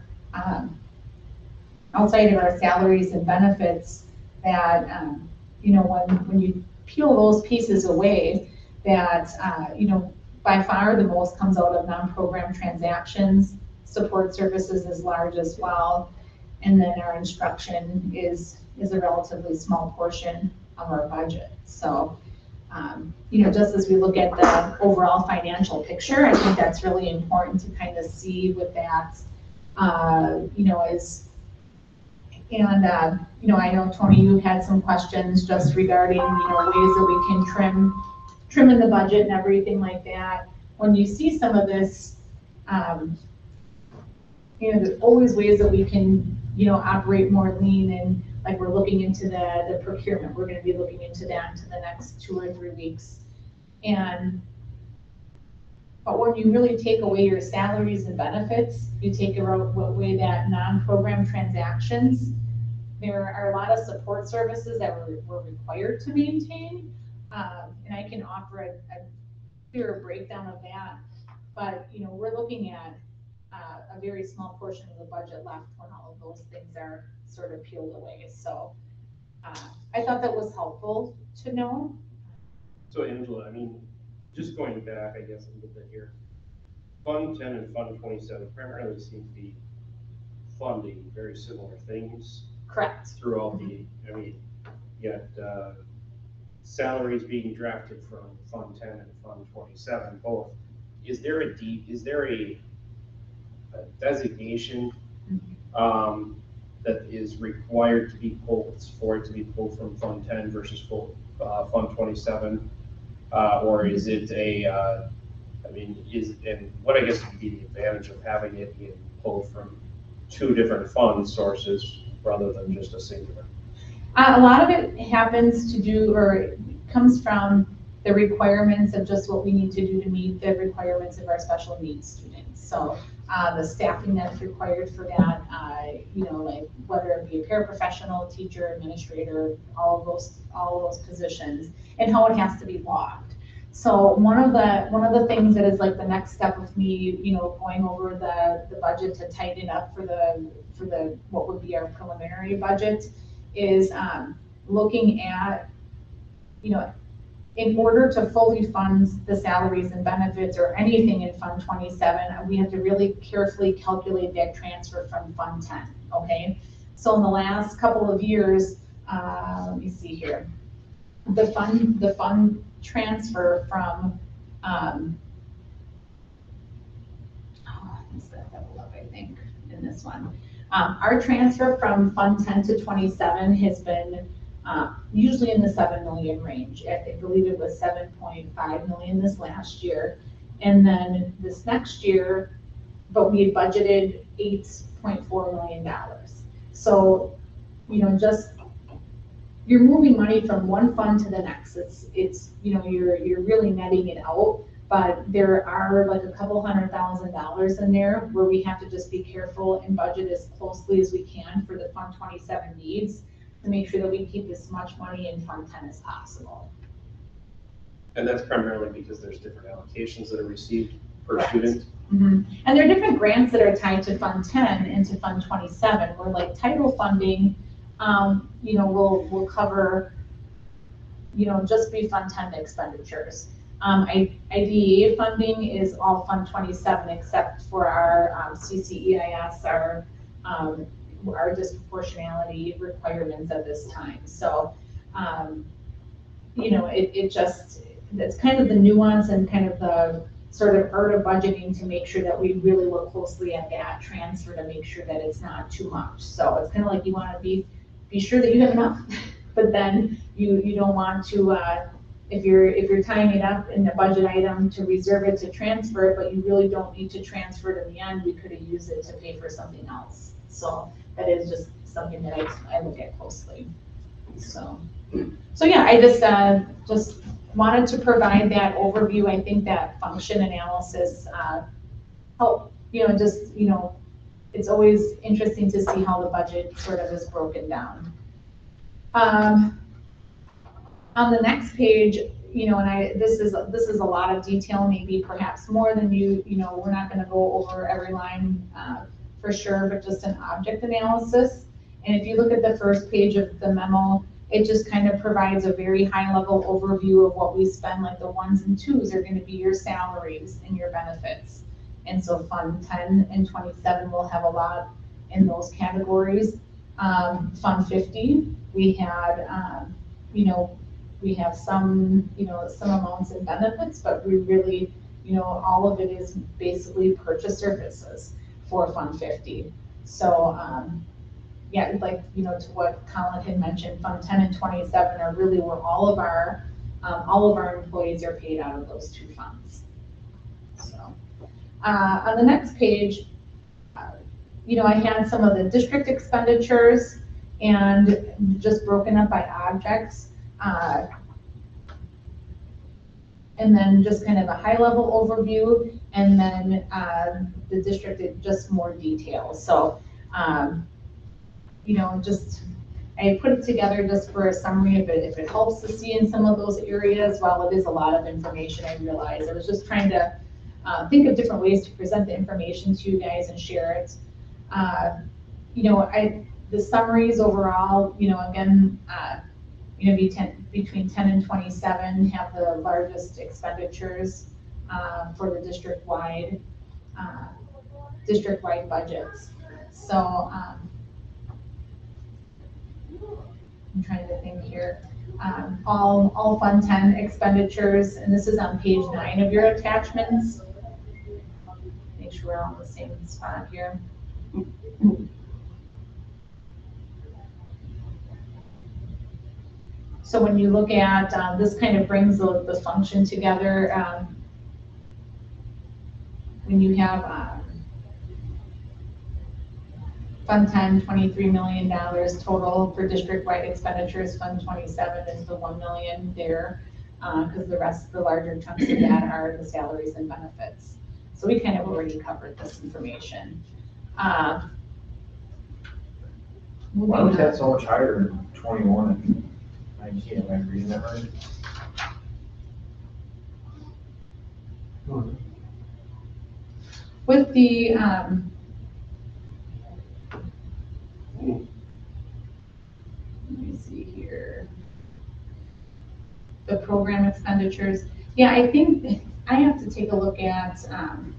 salaries and benefits, that, when you peel those pieces away, that, by far the most comes out of non-program transactions. Support services is large as well. And then our instruction is a relatively small portion of our budget. So, just as we look at the overall financial picture, I think that's really important to kind of see what that, is. And, I know, Tony, you had some questions just regarding, ways that we can trim in the budget and everything like that. When you see some of this, there's always ways that we can, operate more lean, and like we're looking into the procurement. We're going to be looking into that into the next 2 or 3 weeks. But when you really take away your salaries and benefits, you take away that non-program transactions, there are a lot of support services that we're required to maintain. And I can offer a clearer breakdown of that. But, we're looking at a very small portion of the budget left when all of those things are sort of peeled away. So I thought that was helpful to know. So Angela, just going back, I guess, a little bit here, Fund 10 and Fund 27 primarily seem to be funding very similar things. Correct. Throughout yet salaries being drafted from Fund 10 and Fund 27 both. Is there a designation that is required to be pulled for it to be pulled from Fund 10 versus Fund 27, or is it and what I guess would be the advantage of having it being pulled from 2 different fund sources rather than just a singular? A lot of it comes from the requirements of just what we need to do to meet the requirements of our special needs students. So the staffing that's required for that, like whether it be a paraprofessional, teacher, administrator, all of those positions, and how it has to be logged. So one of the things that is like the next step of me, going over the budget to tighten up for the what would be our preliminary budget, is looking at, in order to fully fund the salaries and benefits or anything in Fund 27, we have to really carefully calculate that transfer from Fund 10, okay? So in the last couple of years, let me see here, the fund transfer from, let's set that up, I think, in this one. Our transfer from Fund 10 to 27 has been usually in the 7 million range. I believe it was 7.5 million this last year. And then this next year, but we had budgeted $8.4 million. So, you're moving money from one fund to the next. It's you're really netting it out, but there are like a couple $100,000 in there where we have to just be careful and budget as closely as we can for the Fund 27 needs, to make sure that we keep as much money in Fund 10 as possible. And that's primarily because there's different allocations that are received? per Correct. student. And there are different grants that are tied to Fund 10 and to Fund 27, where like title funding, will cover, just be Fund 10 expenditures. IDEA funding is all Fund 27 except for our CCEIS, our disproportionality requirements at this time. So, that's kind of the nuance and kind of the sort of art of budgeting to make sure that we really look closely at that transfer to make sure that it's not too much. So it's kind of like you want to be sure that you have enough, but then you don't want to, if you're tying it up in the budget item to reserve it to transfer it, but you really don't need to transfer it in the end, we could have used it to pay for something else. So that is just something that I look at closely. So yeah, I just wanted to provide that overview. I think that function analysis help, it's always interesting to see how the budget sort of is broken down. On the next page, this is a lot of detail, maybe perhaps more than we're not going to go over every line for sure, but just an object analysis. And if you look at the first page of the memo, it just kind of provides a very high level overview of what we spend, like the 1s and 2s are going to be your salaries and your benefits. And so Fund 10 and 27 will have a lot in those categories. Fund 50, we had, we have some amounts in benefits, but we really, all of it is basically purchase services for Fund 50. So, yeah, like, to what Colin had mentioned, Fund 10 and 27 are really where all of our employees are paid out of those two funds. So, on the next page, I had some of the district expenditures and just broken up by objects. And then just kind of a high level overview, and then the district, just more details. So, I put it together just for a summary if it helps to see in some of those areas. While it is a lot of information, I realize I was just trying to think of different ways to present the information to you guys and share it. The summaries overall, again, between 10 and 27 have the largest expenditures for the district-wide budgets. So I'm trying to think here. All Fund 10 expenditures, and this is on page 9 of your attachments. Make sure we're on the same spot here. So when you look at, this kind of brings the function together. When you have Fund 10, $23 million total for district-wide expenditures. Fund 27 is the $1 million there, because the larger chunks of that are the salaries and benefits. So we kind of already covered this information. Why was that so much higher in 21 and 19? Am I reading that right? With the, let me see here. The program expenditures. Yeah, I think I have to take a look at, as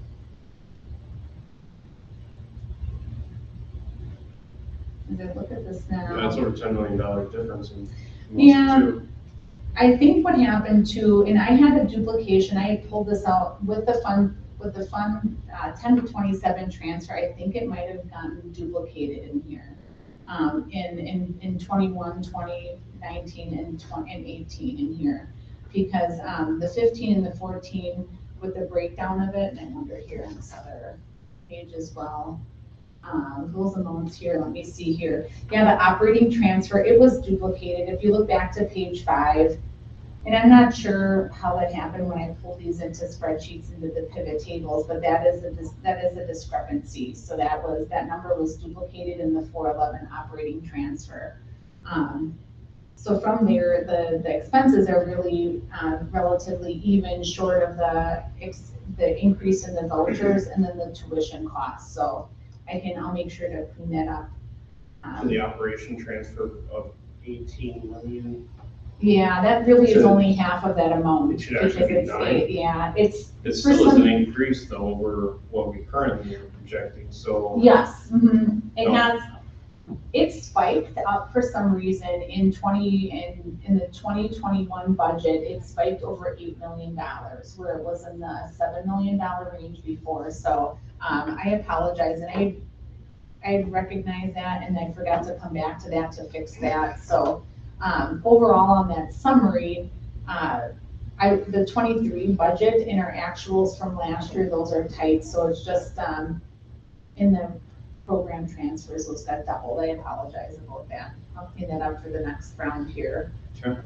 I look at this now. That's over $10 million difference in Yeah. two. I think what happened too, and I had a duplication, I had pulled this out with the fund 10 to 27 transfer. I think it might have gotten duplicated in here. In 21, 20, 19, and 18 in here. Because the 15 and the 14 with the breakdown of it, and I wonder here on this other page as well. Those amounts here, let me see here. Yeah, the operating transfer, it was duplicated. If you look back to page 5, and I'm not sure how that happened when I pulled these into spreadsheets into the pivot tables, but that is a discrepancy. So that number was duplicated in the 411 operating transfer. So from there, the expenses are really relatively even, short of the increase in the vouchers and then the tuition costs. So I'll make sure to clean that up. For the operation transfer of 18 million, Yeah, that really is So- only half of that amount. It should actually be because 9. Yeah, it's, it For still is some- an increase though over what we currently are projecting, so. yes, it No. has, it spiked up for some reason in the 2021 budget, it spiked over $8 million, where it was in the $7 million range before. So I apologize, and I recognize that, and I forgot to come back to that to fix that. So overall on that summary, the 23 budget and our actuals from last year, those are tight. So it's just in the program transfers was got doubled. I apologize about that. I'll clean that up for the next round here. Sure.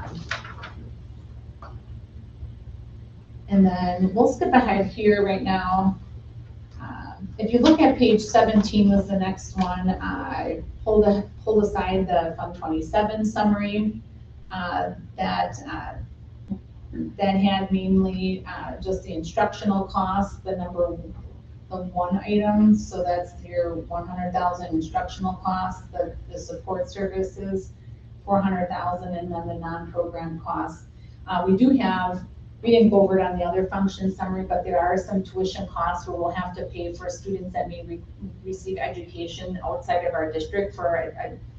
And then we'll skip ahead here right now. If you look at page 17 was the next one, I pulled aside the Fund 27 summary that had mainly just the instructional costs, the one item. So that's your 100,000 instructional costs, the support services, 400,000, and then the non-program costs. We didn't go over it on the other function summary, but there are some tuition costs where we'll have to pay for students that may receive education outside of our district for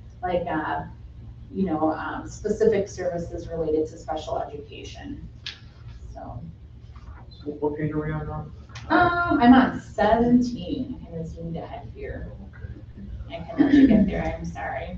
specific services related to special education. So What page are we on now? I'm on 17. I'm gonna zoom ahead here. I can let you get there, I'm sorry.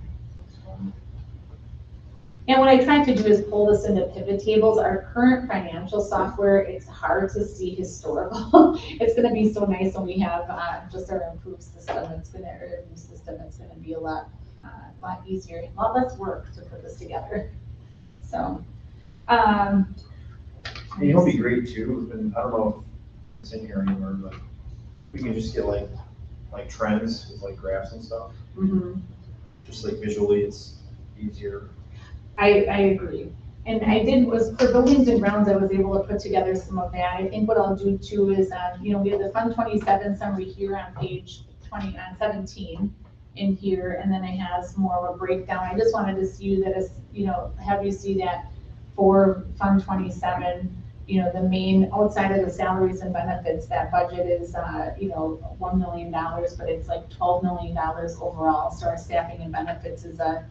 And what I tried to do is pull this into pivot tables. Our current financial software, it's hard to see historical. It's gonna be so nice when we have just our improved system. It's gonna be a lot easier, a lot less work to put this together. So, And it'll be great too, and I don't know if it's in here anywhere, but we can just get like trends with like graphs and stuff. Just like visually, it's easier. I agree. And for buildings and grounds, I was able to put together some of that. I think what I'll do too is, we have the Fund 27 summary here on page 17 in here, and then it has more of a breakdown. I just wanted to see have you see that for Fund 27, the main, outside of the salaries and benefits, that budget is, $1 million, but it's like $12 million overall. So our staffing and benefits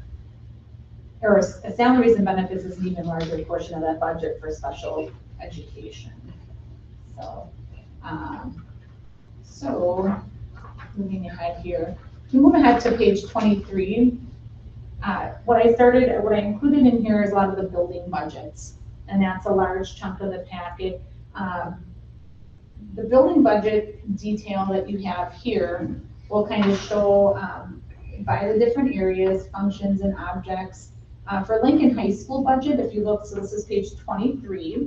salaries and benefits is an even larger portion of that budget for special education. So moving ahead here, we move ahead to page 23. What I included in here is a lot of the building budgets, and that's a large chunk of the packet. The building budget detail that you have here will kind of show by the different areas, functions, and objects. For Lincoln High School budget, if you look, so this is page 23.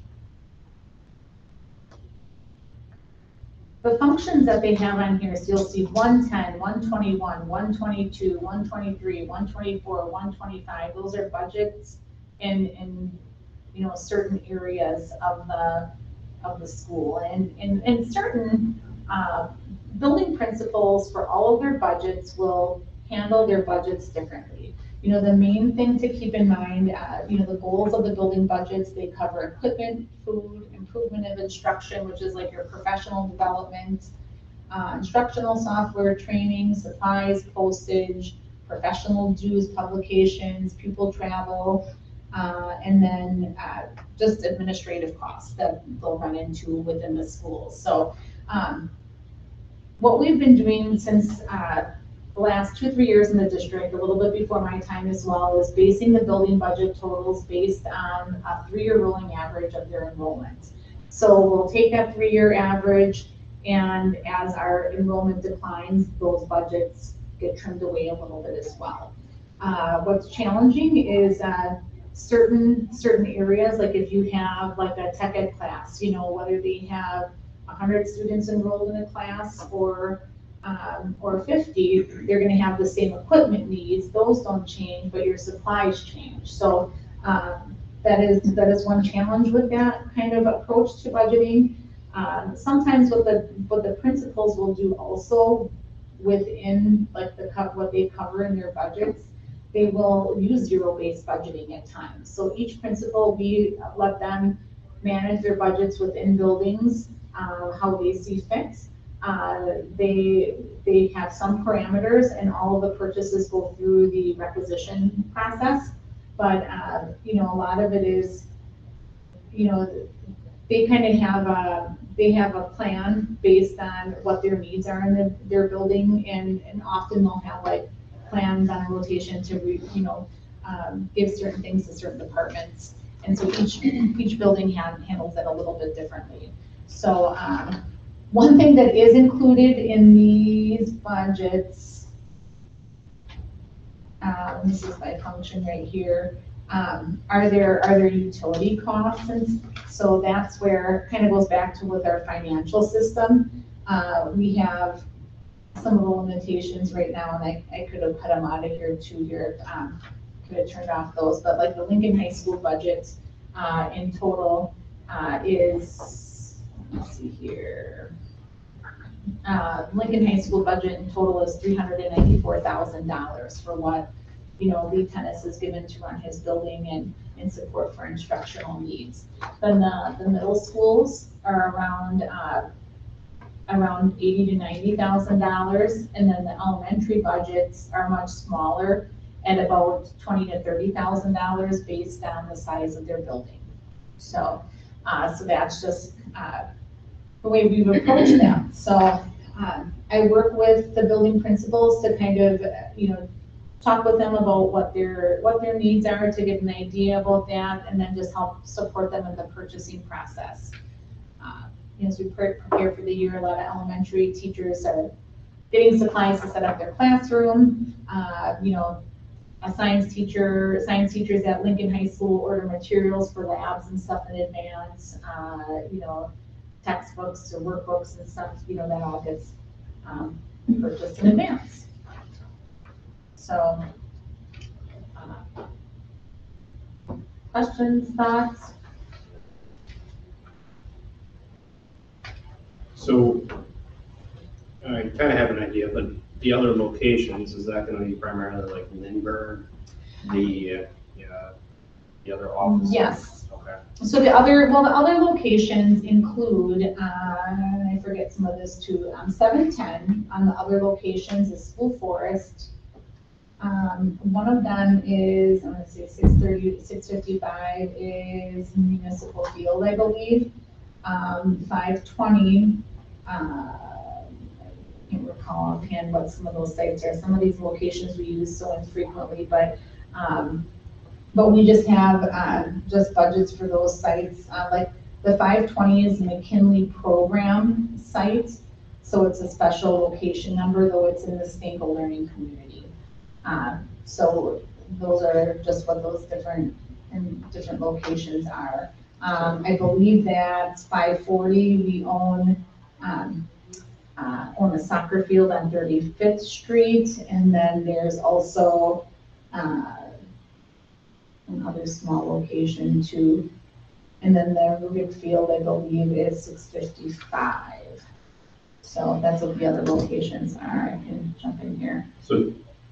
The functions that they have on here, so you'll see 110, 121, 122, 123, 124, 125. Those are budgets in certain areas of the school, and certain building principals for all of their budgets will handle their budgets differently. The main thing to keep in mind, the goals of the building budgets, they cover equipment, food, improvement of instruction, which is like your professional development, instructional software, training, supplies, postage, professional dues, publications, pupil travel, and then just administrative costs that they'll run into within the schools. So what we've been doing since the last 2-3 years in the district, a little bit before my time as well, is basing the building budget totals based on a 3-year rolling average of their enrollment. So we'll take that 3-year average, and as our enrollment declines, those budgets get trimmed away a little bit as well. What's challenging is certain areas, like if you have like a tech ed class, whether they have 100 students enrolled in a class or or 50, they're gonna have the same equipment needs, those don't change, but your supplies change. So, that is one challenge with that kind of approach to budgeting. Sometimes what the principals will do also within like what they cover in their budgets, they will use zero-based budgeting at times. So each principal, we let them manage their budgets within buildings, how they see fit. They have some parameters and all of the purchases go through the requisition process. But, a lot of it is, they kind of have a plan based on what their needs are in their building, and often they'll have like plans on a rotation to, give certain things to certain departments. And so each building handles it a little bit differently. So, one thing that is included in these budgets, this is by function right here, are there utility costs? And so that's where, kind of goes back to with our financial system. We have some of the limitations right now, and I could have cut them out of here too here, could have turned off those, but like the Lincoln High School budget in total is, let's see here. Lincoln High School budget in total is $394,000 for what, Lee Tennis is given to run his building and support for instructional needs. Then the middle schools are around $80,000 to $90,000, and then the elementary budgets are much smaller at about $20,000 to $30,000 based on the size of their building. So that's just the way we've approached that. So I work with the building principals to kind of, talk with them about what their needs are to get an idea about that, and then just help support them in the purchasing process. As we prepare for the year, a lot of elementary teachers are getting supplies to set up their classroom. Science teachers at Lincoln High School order materials for labs and stuff in advance. Textbooks or workbooks and stuff, that all gets purchased in advance. So, questions, thoughts? So, I kind of have an idea, but the other locations, is that going to be primarily like Lindbergh, the other offices? Yes. Okay. So the other locations include, I forget some of this too, 710 on the other locations is School Forest. One of them is, I want to say 630 to 655 is Municipal Field, I believe. 520, I can't recall offhand what some of those sites are. Some of these locations we use so infrequently, but we just have just budgets for those sites. Like the 520 is the McKinley program site, so it's a special location number, though it's in the Stanko Learning Community. So those are just what those different locations are. I believe that 540 we own a soccer field on 35th Street, and then there's also another small location too. And then the Rubik Field, I believe, is 655. So that's what the other locations are. I can jump in here. So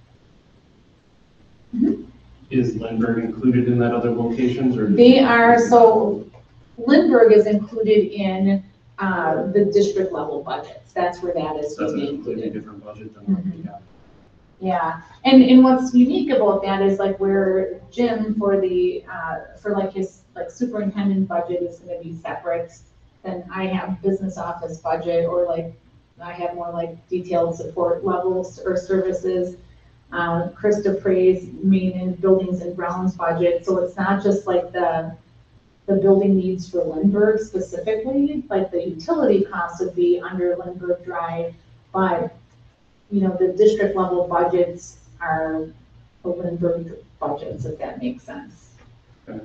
is Lindbergh included in that other locations, or? They are, so Lindbergh is included in the district level budgets. That's where that is. So that's a completely different budget than what we have. Yeah, and what's unique about that is like where Jim for like his like superintendent budget is going to be separate, then I have business office budget, or like I have more like detailed support levels or services. Krista Prey's main and buildings and grounds budget, so it's not just like the building needs for Lindbergh specifically, like the utility costs would be under Lindbergh Drive, but the district level budgets are the Lindbergh budgets, if that makes sense. Okay.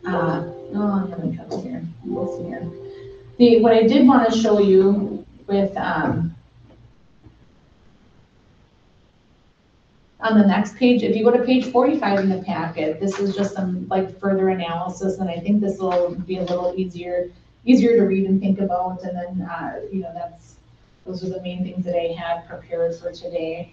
I haven't cut here, this here. What I did want to show you with, on the next page, if you go to page 45 in the packet, this is just some like further analysis, and I think this will be a little easier to read and think about, and then, you know, those are the main things that I had prepared for today.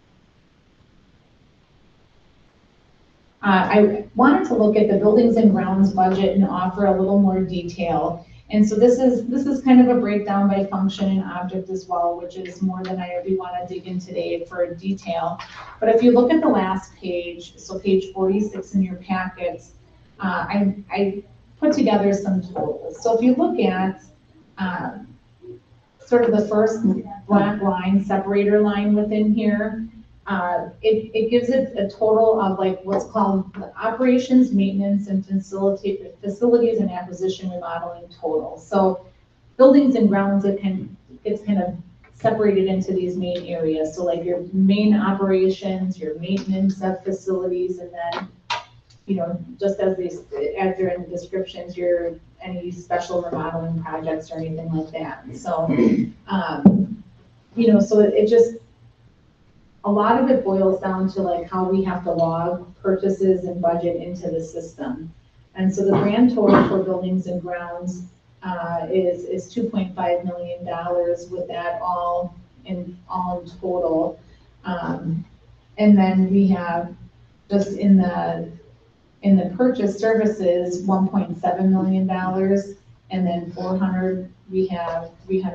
I wanted to look at the buildings and grounds budget and offer a little more detail. And so this is kind of a breakdown by function and object as well, which is more than I really want to dig in today for detail. But if you look at the last page, so page 46 in your packets, I put together some totals. So if you look at sort of the first black line, separator line within here, it gives it a total of like what's called the operations, maintenance, and facilities and acquisition remodeling total. So buildings and grounds, it's kind of separated into these main areas. So like your main operations, your maintenance of facilities, and then, you know, just as they're in the descriptions, any special remodeling projects or anything like that. So, you know, so it just, a lot of it boils down to like how we have to log purchases and budget into the system. And so the grand total for buildings and grounds is $2.5 million with that all in total. And then we have just in the purchase services, $1.7 million, and then we have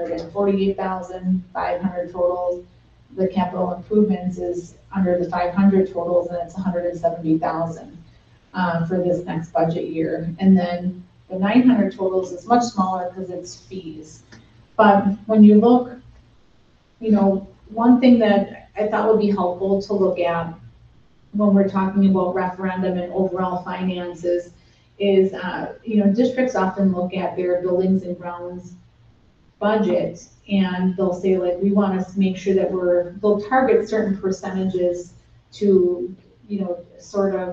348,500 totals. The capital improvements is under the 500 totals, and it's 170,000 for this next budget year. And then the 900 totals is much smaller because it's fees. But when you look, you know, one thing that I thought would be helpful to look at when we're talking about referendum and overall finances is, you know, districts often look at their buildings and grounds budget, and they'll say like, we want to make sure that they'll target certain percentages to, you know, sort of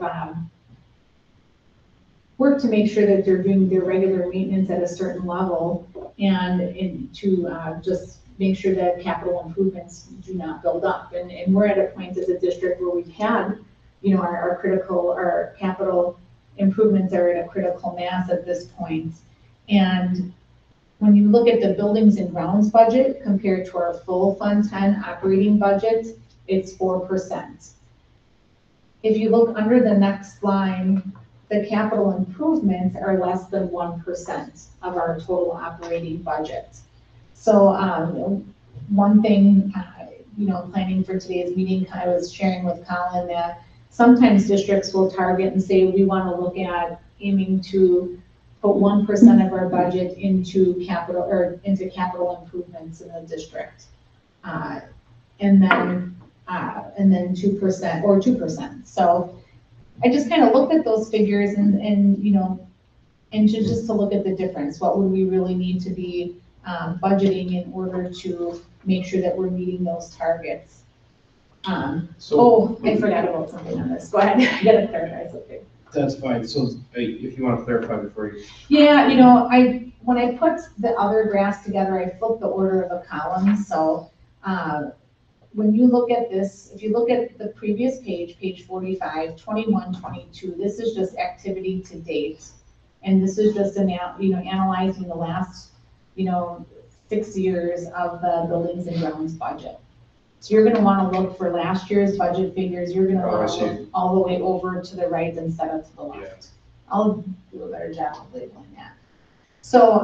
work to make sure that they're doing their regular maintenance at a certain level, and to just make sure that capital improvements do not build up. And we're at a point as a district where we've had, you know, our capital improvements are at a critical mass at this point. And when you look at the buildings and grounds budget compared to our full Fund 10 operating budget, it's 4%. If you look under the next line, the capital improvements are less than 1% of our total operating budget. So one thing, you know, planning for today's meeting, I was sharing with Colin that sometimes districts will target and say, we want to look at aiming to put 1% of our budget into capital improvements in the district, and then 2% or 2%. So I just kind of looked at those figures and you know, and just to look at the difference. What would we really need to be budgeting in order to make sure that we're meeting those targets? I forgot about something on this. Go ahead. I gotta clarify something. That's fine. So if you want to clarify before you. Yeah, you know, when I put the other graphs together, I flipped the order of the columns. So when you look at this, if you look at the previous page 45, 21, 22, this is just activity to date. And this is just analyzing the last, 6 years of the buildings and grounds budget. So you're going to want to look for last year's budget figures. You're going to want to look all the way over to the right instead of to the left. Yeah. I'll do a better job of labeling that. So,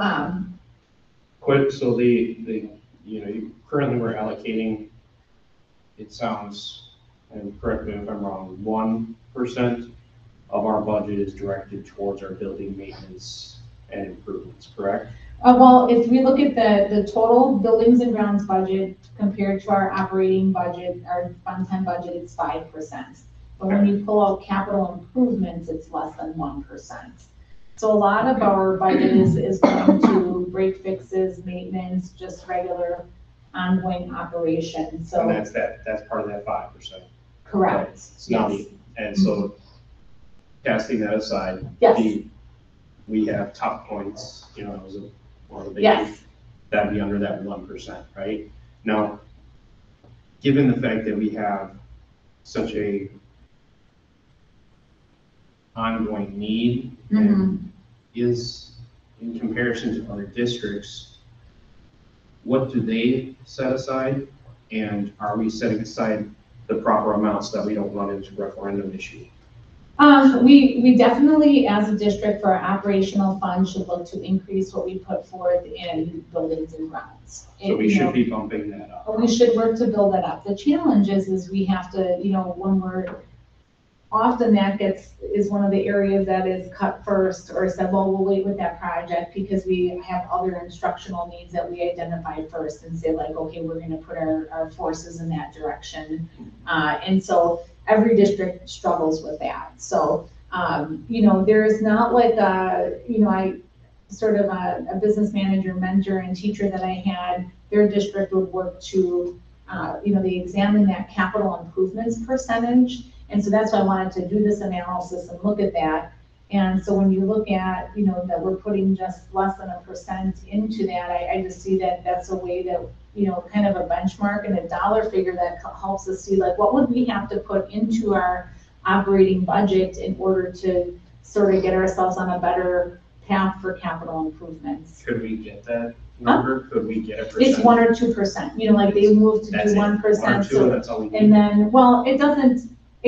So currently we're allocating, it sounds, and correct me if I'm wrong, 1% of our budget is directed towards our building maintenance and improvements, correct? Well, if we look at the total buildings and grounds budget compared to our operating budget, our Fund 10 budget, it's 5%. But when you pull out capital improvements, it's less than 1%. So a lot of our budget is going to break fixes, maintenance, just regular ongoing operations. So and that's part of that 5%. Correct. Yes. And so casting that aside, yes. we have top points, you know, as one of the big, Yes. that'd be under that 1%, right? Now, given the fact that we have such a ongoing need and is in comparison to other districts, what do they set aside? And are we setting aside the proper amounts that we don't run into referendum issue? We definitely, as a district, for our operational fund, should look to increase what we put forth in buildings and grounds. So we should be bumping that up. We should work to build that up. The challenge is we have to, you know, when we're, often that is one of the areas that is cut first or said, well, we'll wait with that project because we have other instructional needs that we identify first and say like, okay, we're gonna put our forces in that direction. And so every district struggles with that. So, you know, there is not like you know, I sort of a business manager, mentor, and teacher that I had, their district would work to, you know, they examine that capital improvements percentage. And so that's why I wanted to do this analysis and look at that. And so when you look at, you know, that we're putting just less than 1% into that, I just see that that's a way that, you know, kind of a benchmark and a dollar figure that helps us see like, what would we have to put into our operating budget in order to sort of get ourselves on a better path for capital improvements. Could we get that number? Could we get a percent? It's 1 or 2%, you know, like they moved to That's do it. 1%. 1 or 2, So, that's all we need. and then, well, it doesn't,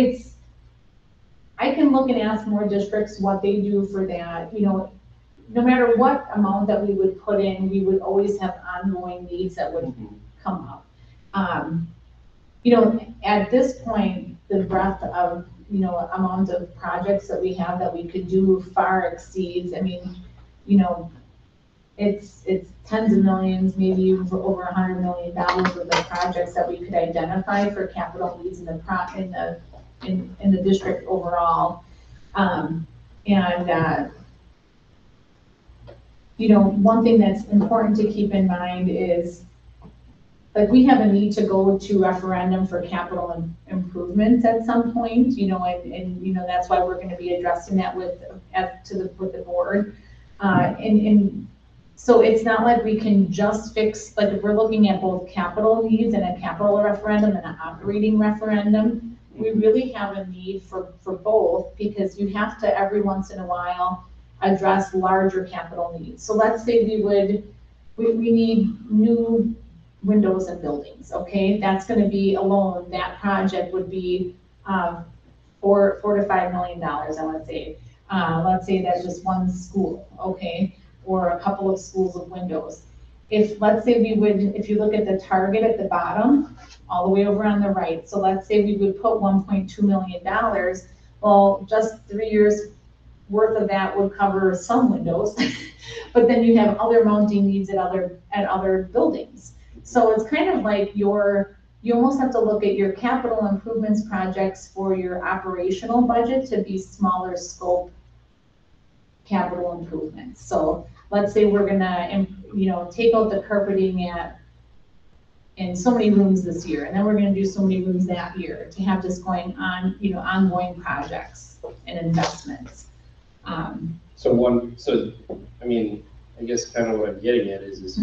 I can look and ask more districts what they do for that, you know, no matter what amount that we would put in, we would always have ongoing needs that would come up. You know, at this point, the breadth of, you know, amount of projects that we have that we could do far exceeds, I mean, you know, it's tens of millions, maybe over $100 million worth of projects that we could identify for capital needs in the district overall. You know, one thing that's important to keep in mind is, like, we have a need to go to referendum for capital improvements at some point, you know, and you know, that's why we're gonna be addressing that with the board. So it's not like we can just fix, like if we're looking at both capital needs and a capital referendum and an operating referendum, we really have a need for both, because you have to every once in a while address larger capital needs. So let's say we need new windows and buildings, okay? That's gonna be alone, that project would be $4 to $5 million, I wanna say. Let's say that's just one school, okay? Or a couple of schools of windows. Let's say if you look at the target at the bottom, all the way over on the right, so let's say we would put $1.2 million, well, just 3 years worth of that would cover some windows, but then you have other mounting needs at other buildings. So it's kind of like you almost have to look at your capital improvements projects for your operational budget to be smaller scope capital improvements. So let's say we're gonna, you know, take out the carpeting in so many rooms this year, and then we're gonna do so many rooms that year to have this going on, you know, ongoing projects and investments. I mean, I guess kind of what I'm getting at is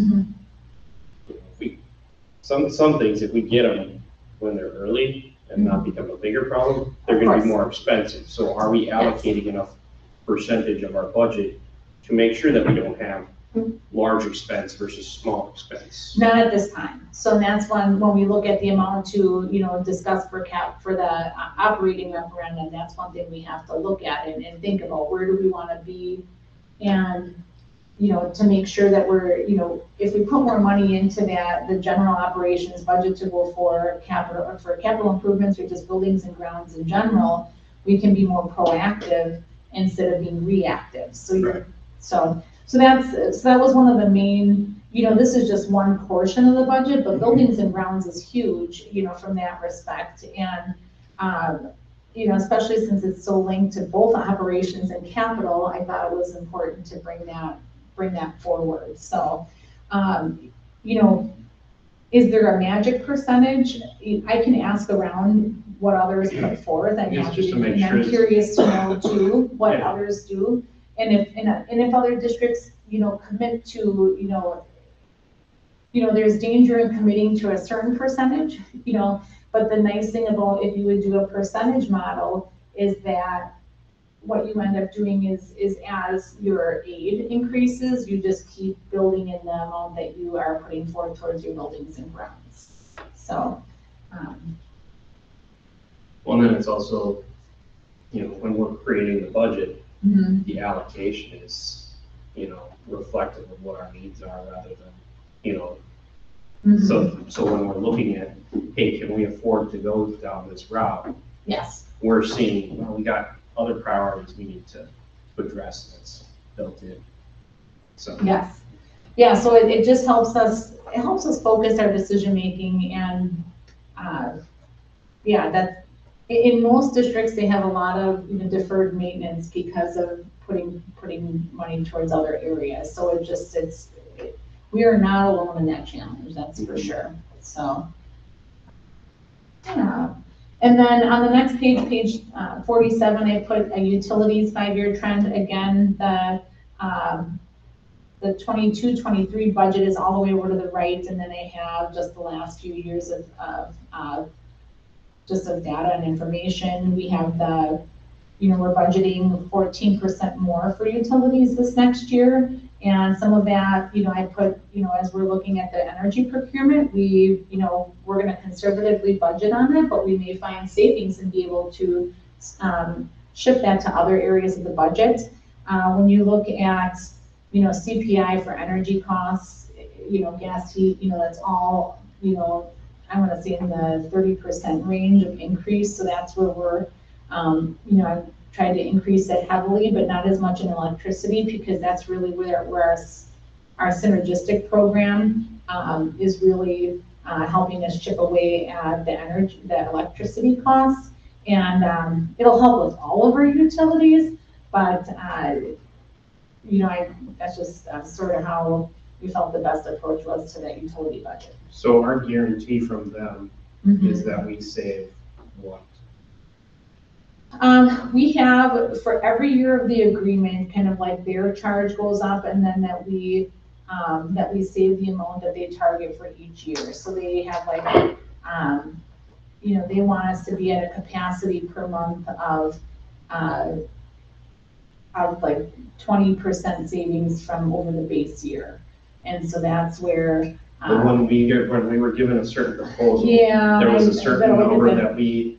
some things, if we get them when they're early and not become a bigger problem, they're gonna be more expensive. So are we allocating enough percentage of our budget to make sure that we don't have large expense versus small expense? Not at this time. So that's when we look at the amount to, you know, discuss for the operating referendum, that's one thing we have to look at and think about, where do we want to be? And, you know, to make sure that we're, you know, if we put more money into that, the general operations budget to go for capital improvements or just buildings and grounds in general, we can be more proactive instead of being reactive. So that was one of the main, you know, this is just one portion of the budget, but buildings and grounds is huge, you know, from that respect. And, you know, especially since it's so linked to both operations and capital, I thought it was important to bring that forward. So, you know, is there a magic percentage? I can ask around what others put forth. I'm Just to make and sure I'm curious to know too, what others do. And if other districts, commit to, there's danger in committing to a certain percentage, but the nice thing about if you would do a percentage model is that what you end up doing is as your aid increases, you just keep building in the amount that you are putting forward towards your buildings and grounds. So, Well, and then it's also, when we're creating the budget, the allocation is, reflective of what our needs are rather than, so when we're looking at, hey, can we afford to go down this route? yes, We're seeing, well, we got other priorities we need to address that's built in. So. yes. Yeah, so it just helps us focus our decision-making and, that's, in most districts, they have a lot of, deferred maintenance because of putting money towards other areas. So we are not alone in that challenge, that's for sure, so. Yeah. And then on the next page 47, I put a utilities 5-year trend. Again, the 22-23 budget is all the way over to the right, and then I have just the last few years of data and information. We have we're budgeting 14% more for utilities this next year. And some of that, I put, as we're looking at the energy procurement, we're gonna conservatively budget on it, but we may find savings and be able to shift that to other areas of the budget. When you look at, CPI for energy costs, gas, heat, that's all, I want to say in the 30% range of increase. So that's where we're, I've tried to increase it heavily, but not as much in electricity because that's really where our synergistic program is really helping us chip away at the electricity costs. And it'll help with all of our utilities, but that's just sort of how we felt the best approach was to that utility budget. So our guarantee from them is that we save what? We have, for every year of the agreement, kind of like their charge goes up and then that we save the amount that they target for each year. So they have like, they want us to be at a capacity per month of like 20% savings from over the base year. And so that's where. But when we were given a certain proposal, yeah, there was a certain number that we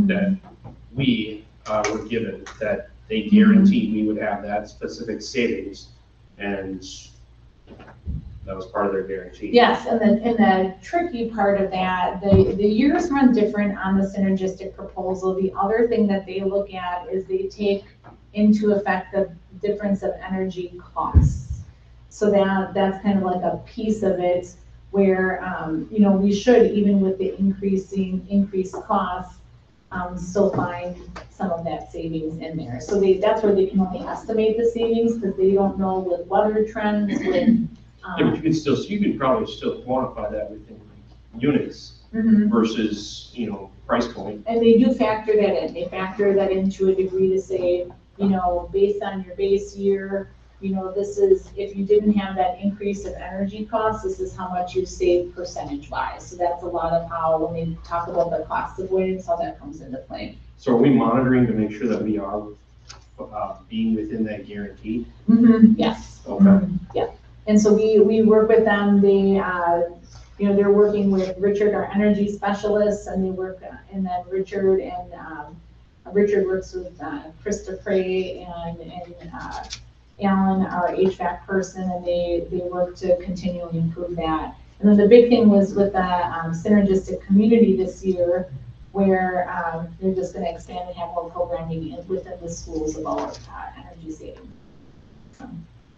were given that they guaranteed we would have that specific savings, and that was part of their guarantee. Yes, and the tricky part of that, the years run different on the synergistic proposal. The other thing that they look at is they take into effect the difference of energy costs. So that's kind of like a piece of it where, we should, even with the increased costs, still find some of that savings in there. So that's where they can only estimate the savings because they don't know with weather trends, with. Yeah, but you could probably still quantify that within units versus, price point. And they do factor that in. They factor that into a degree to say, based on your base year, this is, if you didn't have that increase of energy costs, this is how much you save percentage wise. So that's a lot of how, when they talk about the cost avoidance, how that comes into play. So are we monitoring to make sure that we are being within that guarantee? Yes. Okay. Yeah. And so we work with them. They, they're working with Richard, our energy specialist, and they work, and then Richard works with Krista Prey and Alan, our HVAC person, and they work to continually improve that. And then the big thing was with the synergistic community this year, where they're just going to expand and have more programming within the schools about energy saving. So.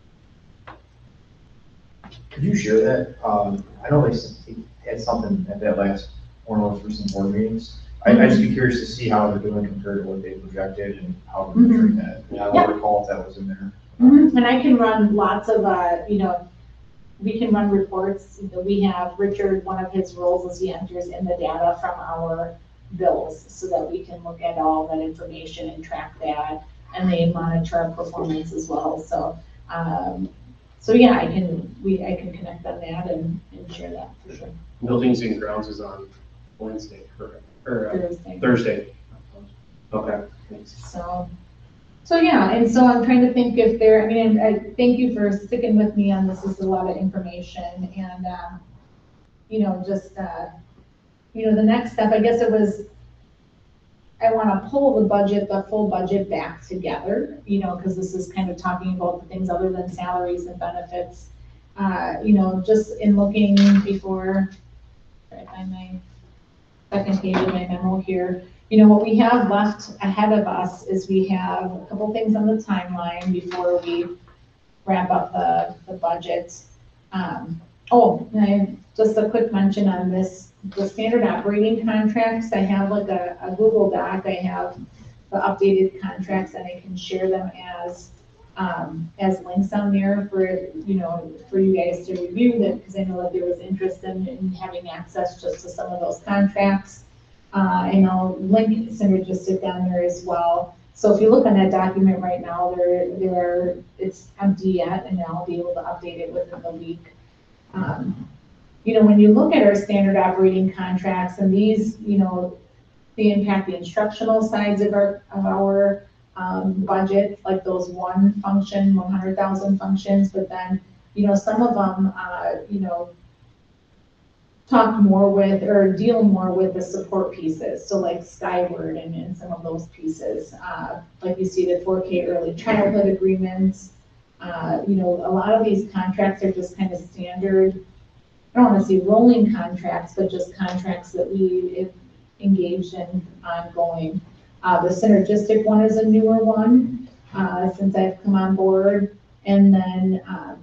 Could you share that? I know they had something at that last one of those recent board meetings. I'd just be curious to see how they're doing compared to what they projected and how they're measuring that. I don't recall if that was in there. And I can run lots of, we can run reports. We have Richard, one of his roles is he enters in the data from our bills so that we can look at all that information and track that. and they monitor our performance as well. So, so yeah, I can connect on that and share that for sure. Buildings and grounds is on Wednesday, correct? Or Thursday. Thursday. Okay, thanks. So yeah, and so I'm trying to think if there, I mean, I thank you for sticking with me on this. This is a lot of information and, you know, just, you know, the next step, I guess it was, I want to pull the full budget back together, you know, because this is kind of talking about the things other than salaries and benefits. You know, just in looking before, I find my second page of my memo here, you know, what we have left ahead of us is we have a couple things on the timeline before we wrap up the budget. And just a quick mention on this, the standard operating contracts. I have like a Google Doc. I have the updated contracts and I can share them as links on there for, you know, for you guys to review them, because I know that there was interest in having access just to some of those contracts. And I'll link Synergistic down there as well. So if you look on that document right now, it's empty yet, and I'll be able to update it within the week. You know, when you look at our standard operating contracts, and these, you know, they impact the instructional sides of our budget, like those 100,000 functions, but then, you know, some of them, you know, talk more with or deal more with the support pieces. So like Skyward and some of those pieces, like you see the 4K early childhood agreements. You know, a lot of these contracts are just kind of standard, I don't want to say rolling contracts, but just contracts that we engaged in ongoing. The Synergistic one is a newer one since I've come on board. And then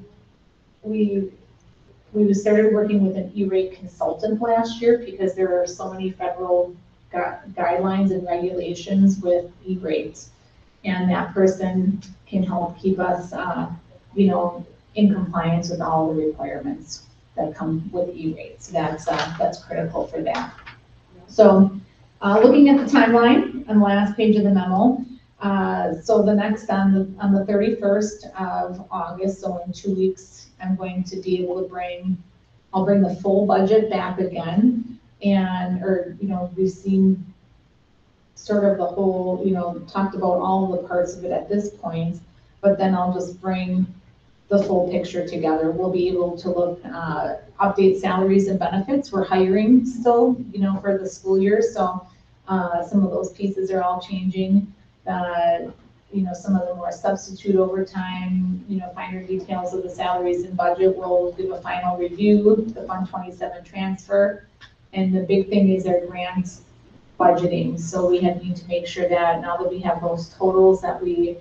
we started working with an E-rate consultant last year because there are so many federal guidelines and regulations with E-rates. And that person can help keep us, you know, in compliance with all the requirements that come with E-rates. That's critical for that. So looking at the timeline on the last page of the memo, so the next on the 31st of August, so in 2 weeks, I'm going to be able to I'll bring the full budget back again, or you know, we've seen sort of the whole, you know, talked about all the parts of it at this point, but then I'll just bring the full picture together. We'll be able to look, update salaries and benefits. We're hiring still, you know, for the school year, so some of those pieces are all changing. You know, some of the more substitute overtime, you know, finer details of the salaries and budget. We'll do a final review, the Fund 27 transfer. And the big thing is our grant budgeting. So we need to make sure that now that we have those totals that we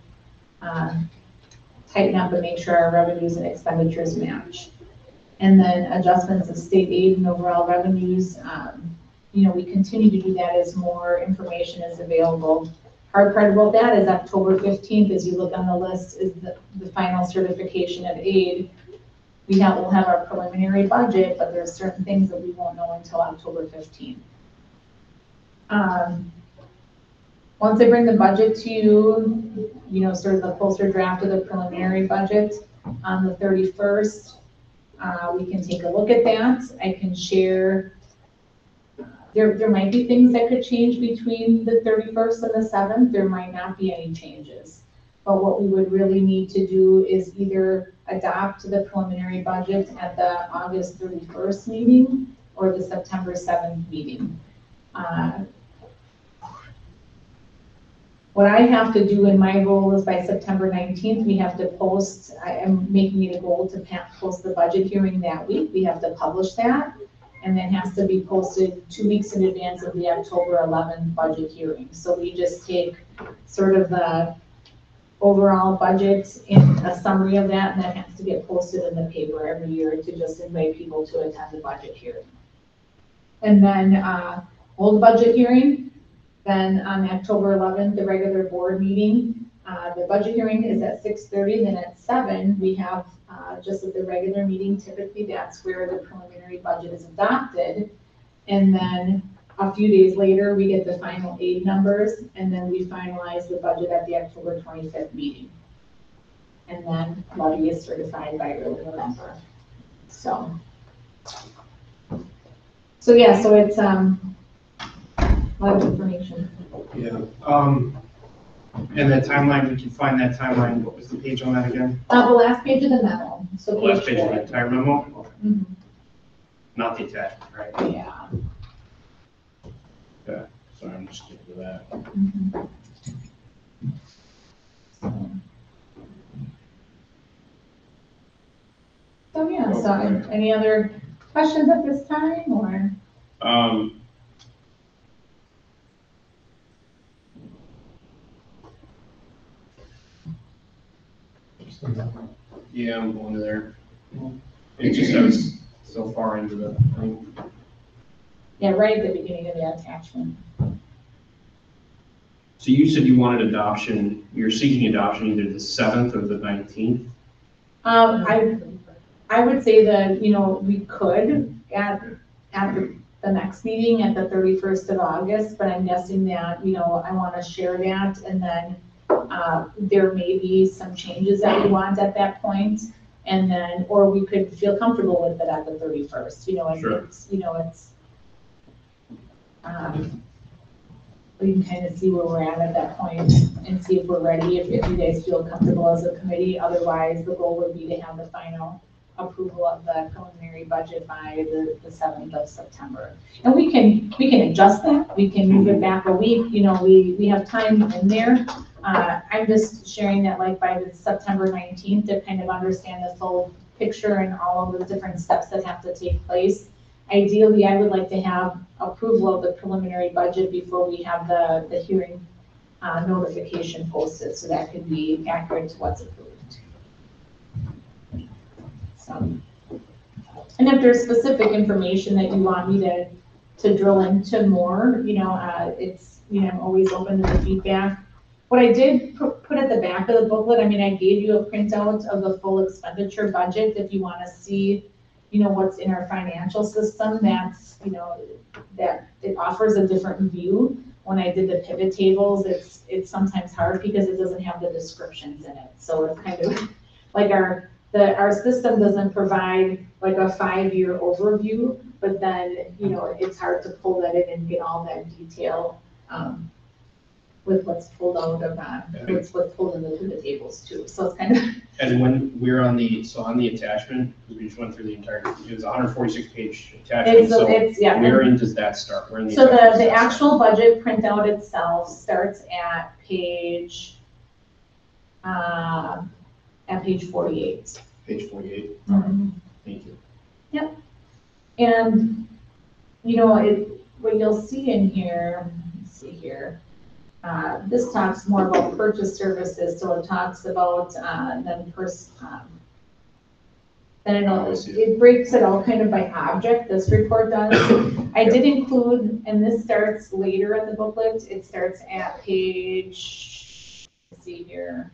tighten up and make sure our revenues and expenditures match. And then adjustments of state aid and overall revenues. You know, we continue to do that as more information is available. Hard part about that is October 15th, as you look on the list, is the final certification of aid. We'll have our preliminary budget, but there's certain things that we won't know until October 15th. Once I bring the budget to you, you know, sort of the closer draft of the preliminary budget on the 31st, we can take a look at that. I can share. There might be things that could change between the 31st and the 7th. There might not be any changes. But what we would really need to do is either adopt the preliminary budget at the August 31st meeting or the September 7th meeting. What I have to do in my role is by September 19th, we have to post, I am making it a goal to post the budget hearing that week. We have to publish that. And then has to be posted 2 weeks in advance of the October 11th budget hearing. So we just take sort of the overall budget and a summary of that, and that has to get posted in the paper every year to just invite people to attend the budget hearing. And then hold the budget hearing. Then on October 11th, the regular board meeting. The budget hearing is at 6:30, then at 7, we have just at the regular meeting, typically that's where the preliminary budget is adopted. And then a few days later, we get the final aid numbers, and then we finalize the budget at the October 25th meeting. And then levy is certified by early November. So yeah, so it's, a lot of information. Yeah, and the timeline, we can find that timeline, what was the page on that again? The last page of the memo, The so last page page of the 4. entire memo, Mhm. not the attachment, right? Yeah. Okay, so I'm just getting to that. Mhm. So yeah, so Okay. any other questions at this time, or? Um, yeah, I'm going to there. It's just, I was so far into the thing. Yeah, right at the beginning of the attachment. So you said you wanted adoption, you're seeking adoption either the 7th or the 19th? I would say that, we could at the next meeting at the 31st of August, but I'm guessing that, I want to share that, and then there may be some changes that we want at that point, and then, or we could feel comfortable with it at the 31st, Sure. we can kind of see where we're at that point and see if we're ready, if you guys feel comfortable as a committee. Otherwise, the goal would be to have the final approval of the preliminary budget by the 7th of September. And we can adjust that, we can move it back a week, we have time in there. I'm just sharing that like by the September 19th to kind of understand the full picture and all of the different steps that have to take place. Ideally, I would like to have approval of the preliminary budget before we have the hearing notification posted, so that could be accurate to what's approved. So, and if there's specific information that you want me to drill into more, it's, I'm always open to the feedback. What I did put at the back of the booklet, I gave you a printout of the full expenditure budget if you want to see, what's in our financial system. That's, that it offers a different view. When I did the pivot tables, it's sometimes hard because it doesn't have the descriptions in it. So it's kind of like our system doesn't provide like a 5-year overview, but then, it's hard to pull that in and get all that detail with what's pulled out of what's pulled in the pivot tables too. So it's kind of. And when we're on the attachment, because we just went through the entire, it was a 146-page attachment, so yeah. wherein does that start? Where in So attachment does the that actual budget printout itself starts at page 48. Page 48. Mhm. Thank you. And, what you'll see in here, let's see here, this talks more about purchase services, so it talks about, it breaks it all kind of by object, this report does. I did include, and this starts later in the booklet, it starts at page, let's see here.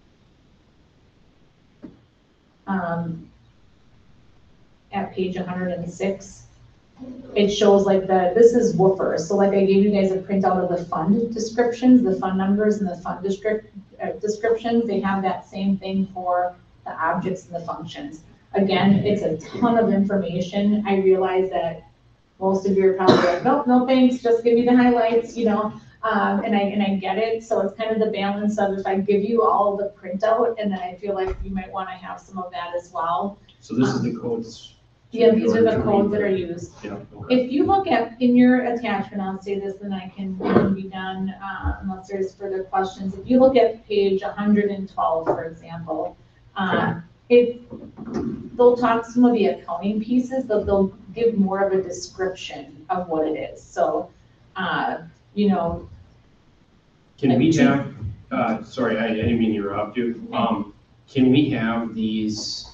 At page 106. It shows like this is woofer. So like I gave you guys a printout of the fund descriptions, the fund numbers and the fund descriptions. They have that same thing for the objects and the functions. Again, it's a ton of information. I realize that most of you are probably like, nope, no thanks, just give me the highlights, and I get it. So it's kind of the balance of if I give you all the printout, and then I feel like you might want to have some of that as well. So this is the codes. Yeah, these are the codes that are used. Yeah. Okay. If you look at, in your attachment, I'll say this, then I can be done, unless there's further questions. If you look at page 112, for example, they'll talk some of the accounting pieces, but they'll give more of a description of what it is. So, Can we have, sorry, I didn't mean to interrupt you. Can we have these,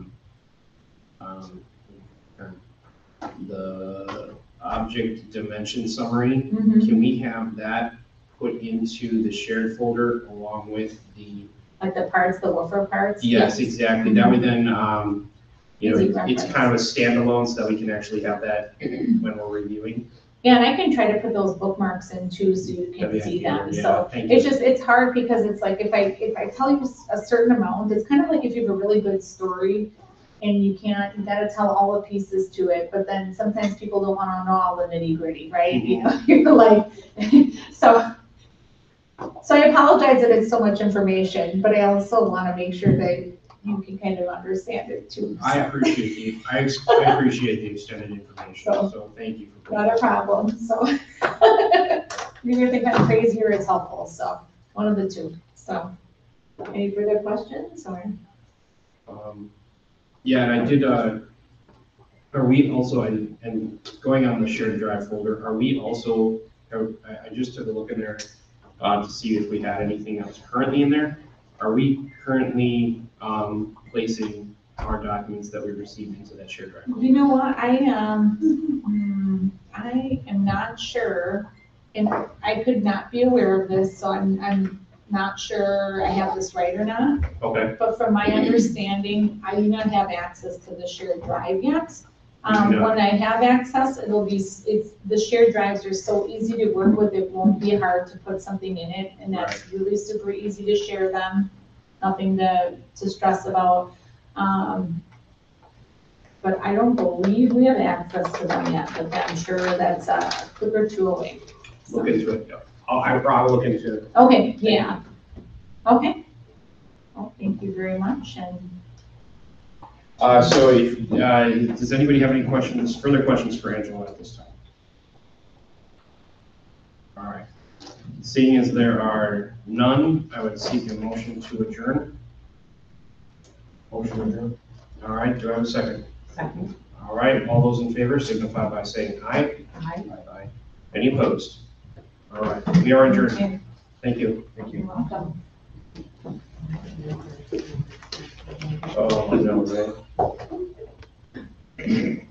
the object dimension summary, can we have that put into the shared folder along with the? Like the parts, the woofer parts? Yes, exactly. That way then, Easy it's kind of a standalone so that we can actually have that when we're reviewing. Yeah, and I can try to put those bookmarks in too, so you That'd can be see ideal. them, Yeah, so. thank It's you. just, it's hard because it's like, if I tell you a certain amount, it's kind of like if you have a really good story and you gotta tell all the pieces to it, but then sometimes people don't wanna know all the nitty gritty, right? You know, you're like, so I apologize that it's so much information, but I also wanna make sure that you can kind of understand it too. I appreciate I appreciate the extended information, So- so thank you for. Not a problem, so. You either think I'm crazy or it's helpful, so, one of the two, so. Any further questions, or? Yeah, and I did, are we also, and going on the shared drive folder, are we also, I just took a look in there to see if we had anything else currently in there. Are we currently placing our documents that we received into that shared drive? You know what, I am not sure, and I could not be aware of this, so I'm not sure I have this right or not. Okay, But from my understanding, I do not have access to the shared drive yet. You do not? When I have access, the shared drives are so easy to work with, it won't be hard to put something in it, and that's really super easy to share them. Nothing to stress about. But I don't believe we have access to them yet, but I'm sure that's a click or two away. So- look into it. I'll look into it. Okay, yeah. Okay. Well, thank you very much, and So if, does anybody have any questions, further questions for Angela at this time? All right. Seeing as there are none, I would seek a motion to adjourn. Motion adjourned. All right, do I have a second? Second. All right, all those in favor signify by saying aye. Aye. Aye. Any opposed? All right, we are adjourned. Okay. Thank you. Thank You're you. welcome. Oh, I know, right?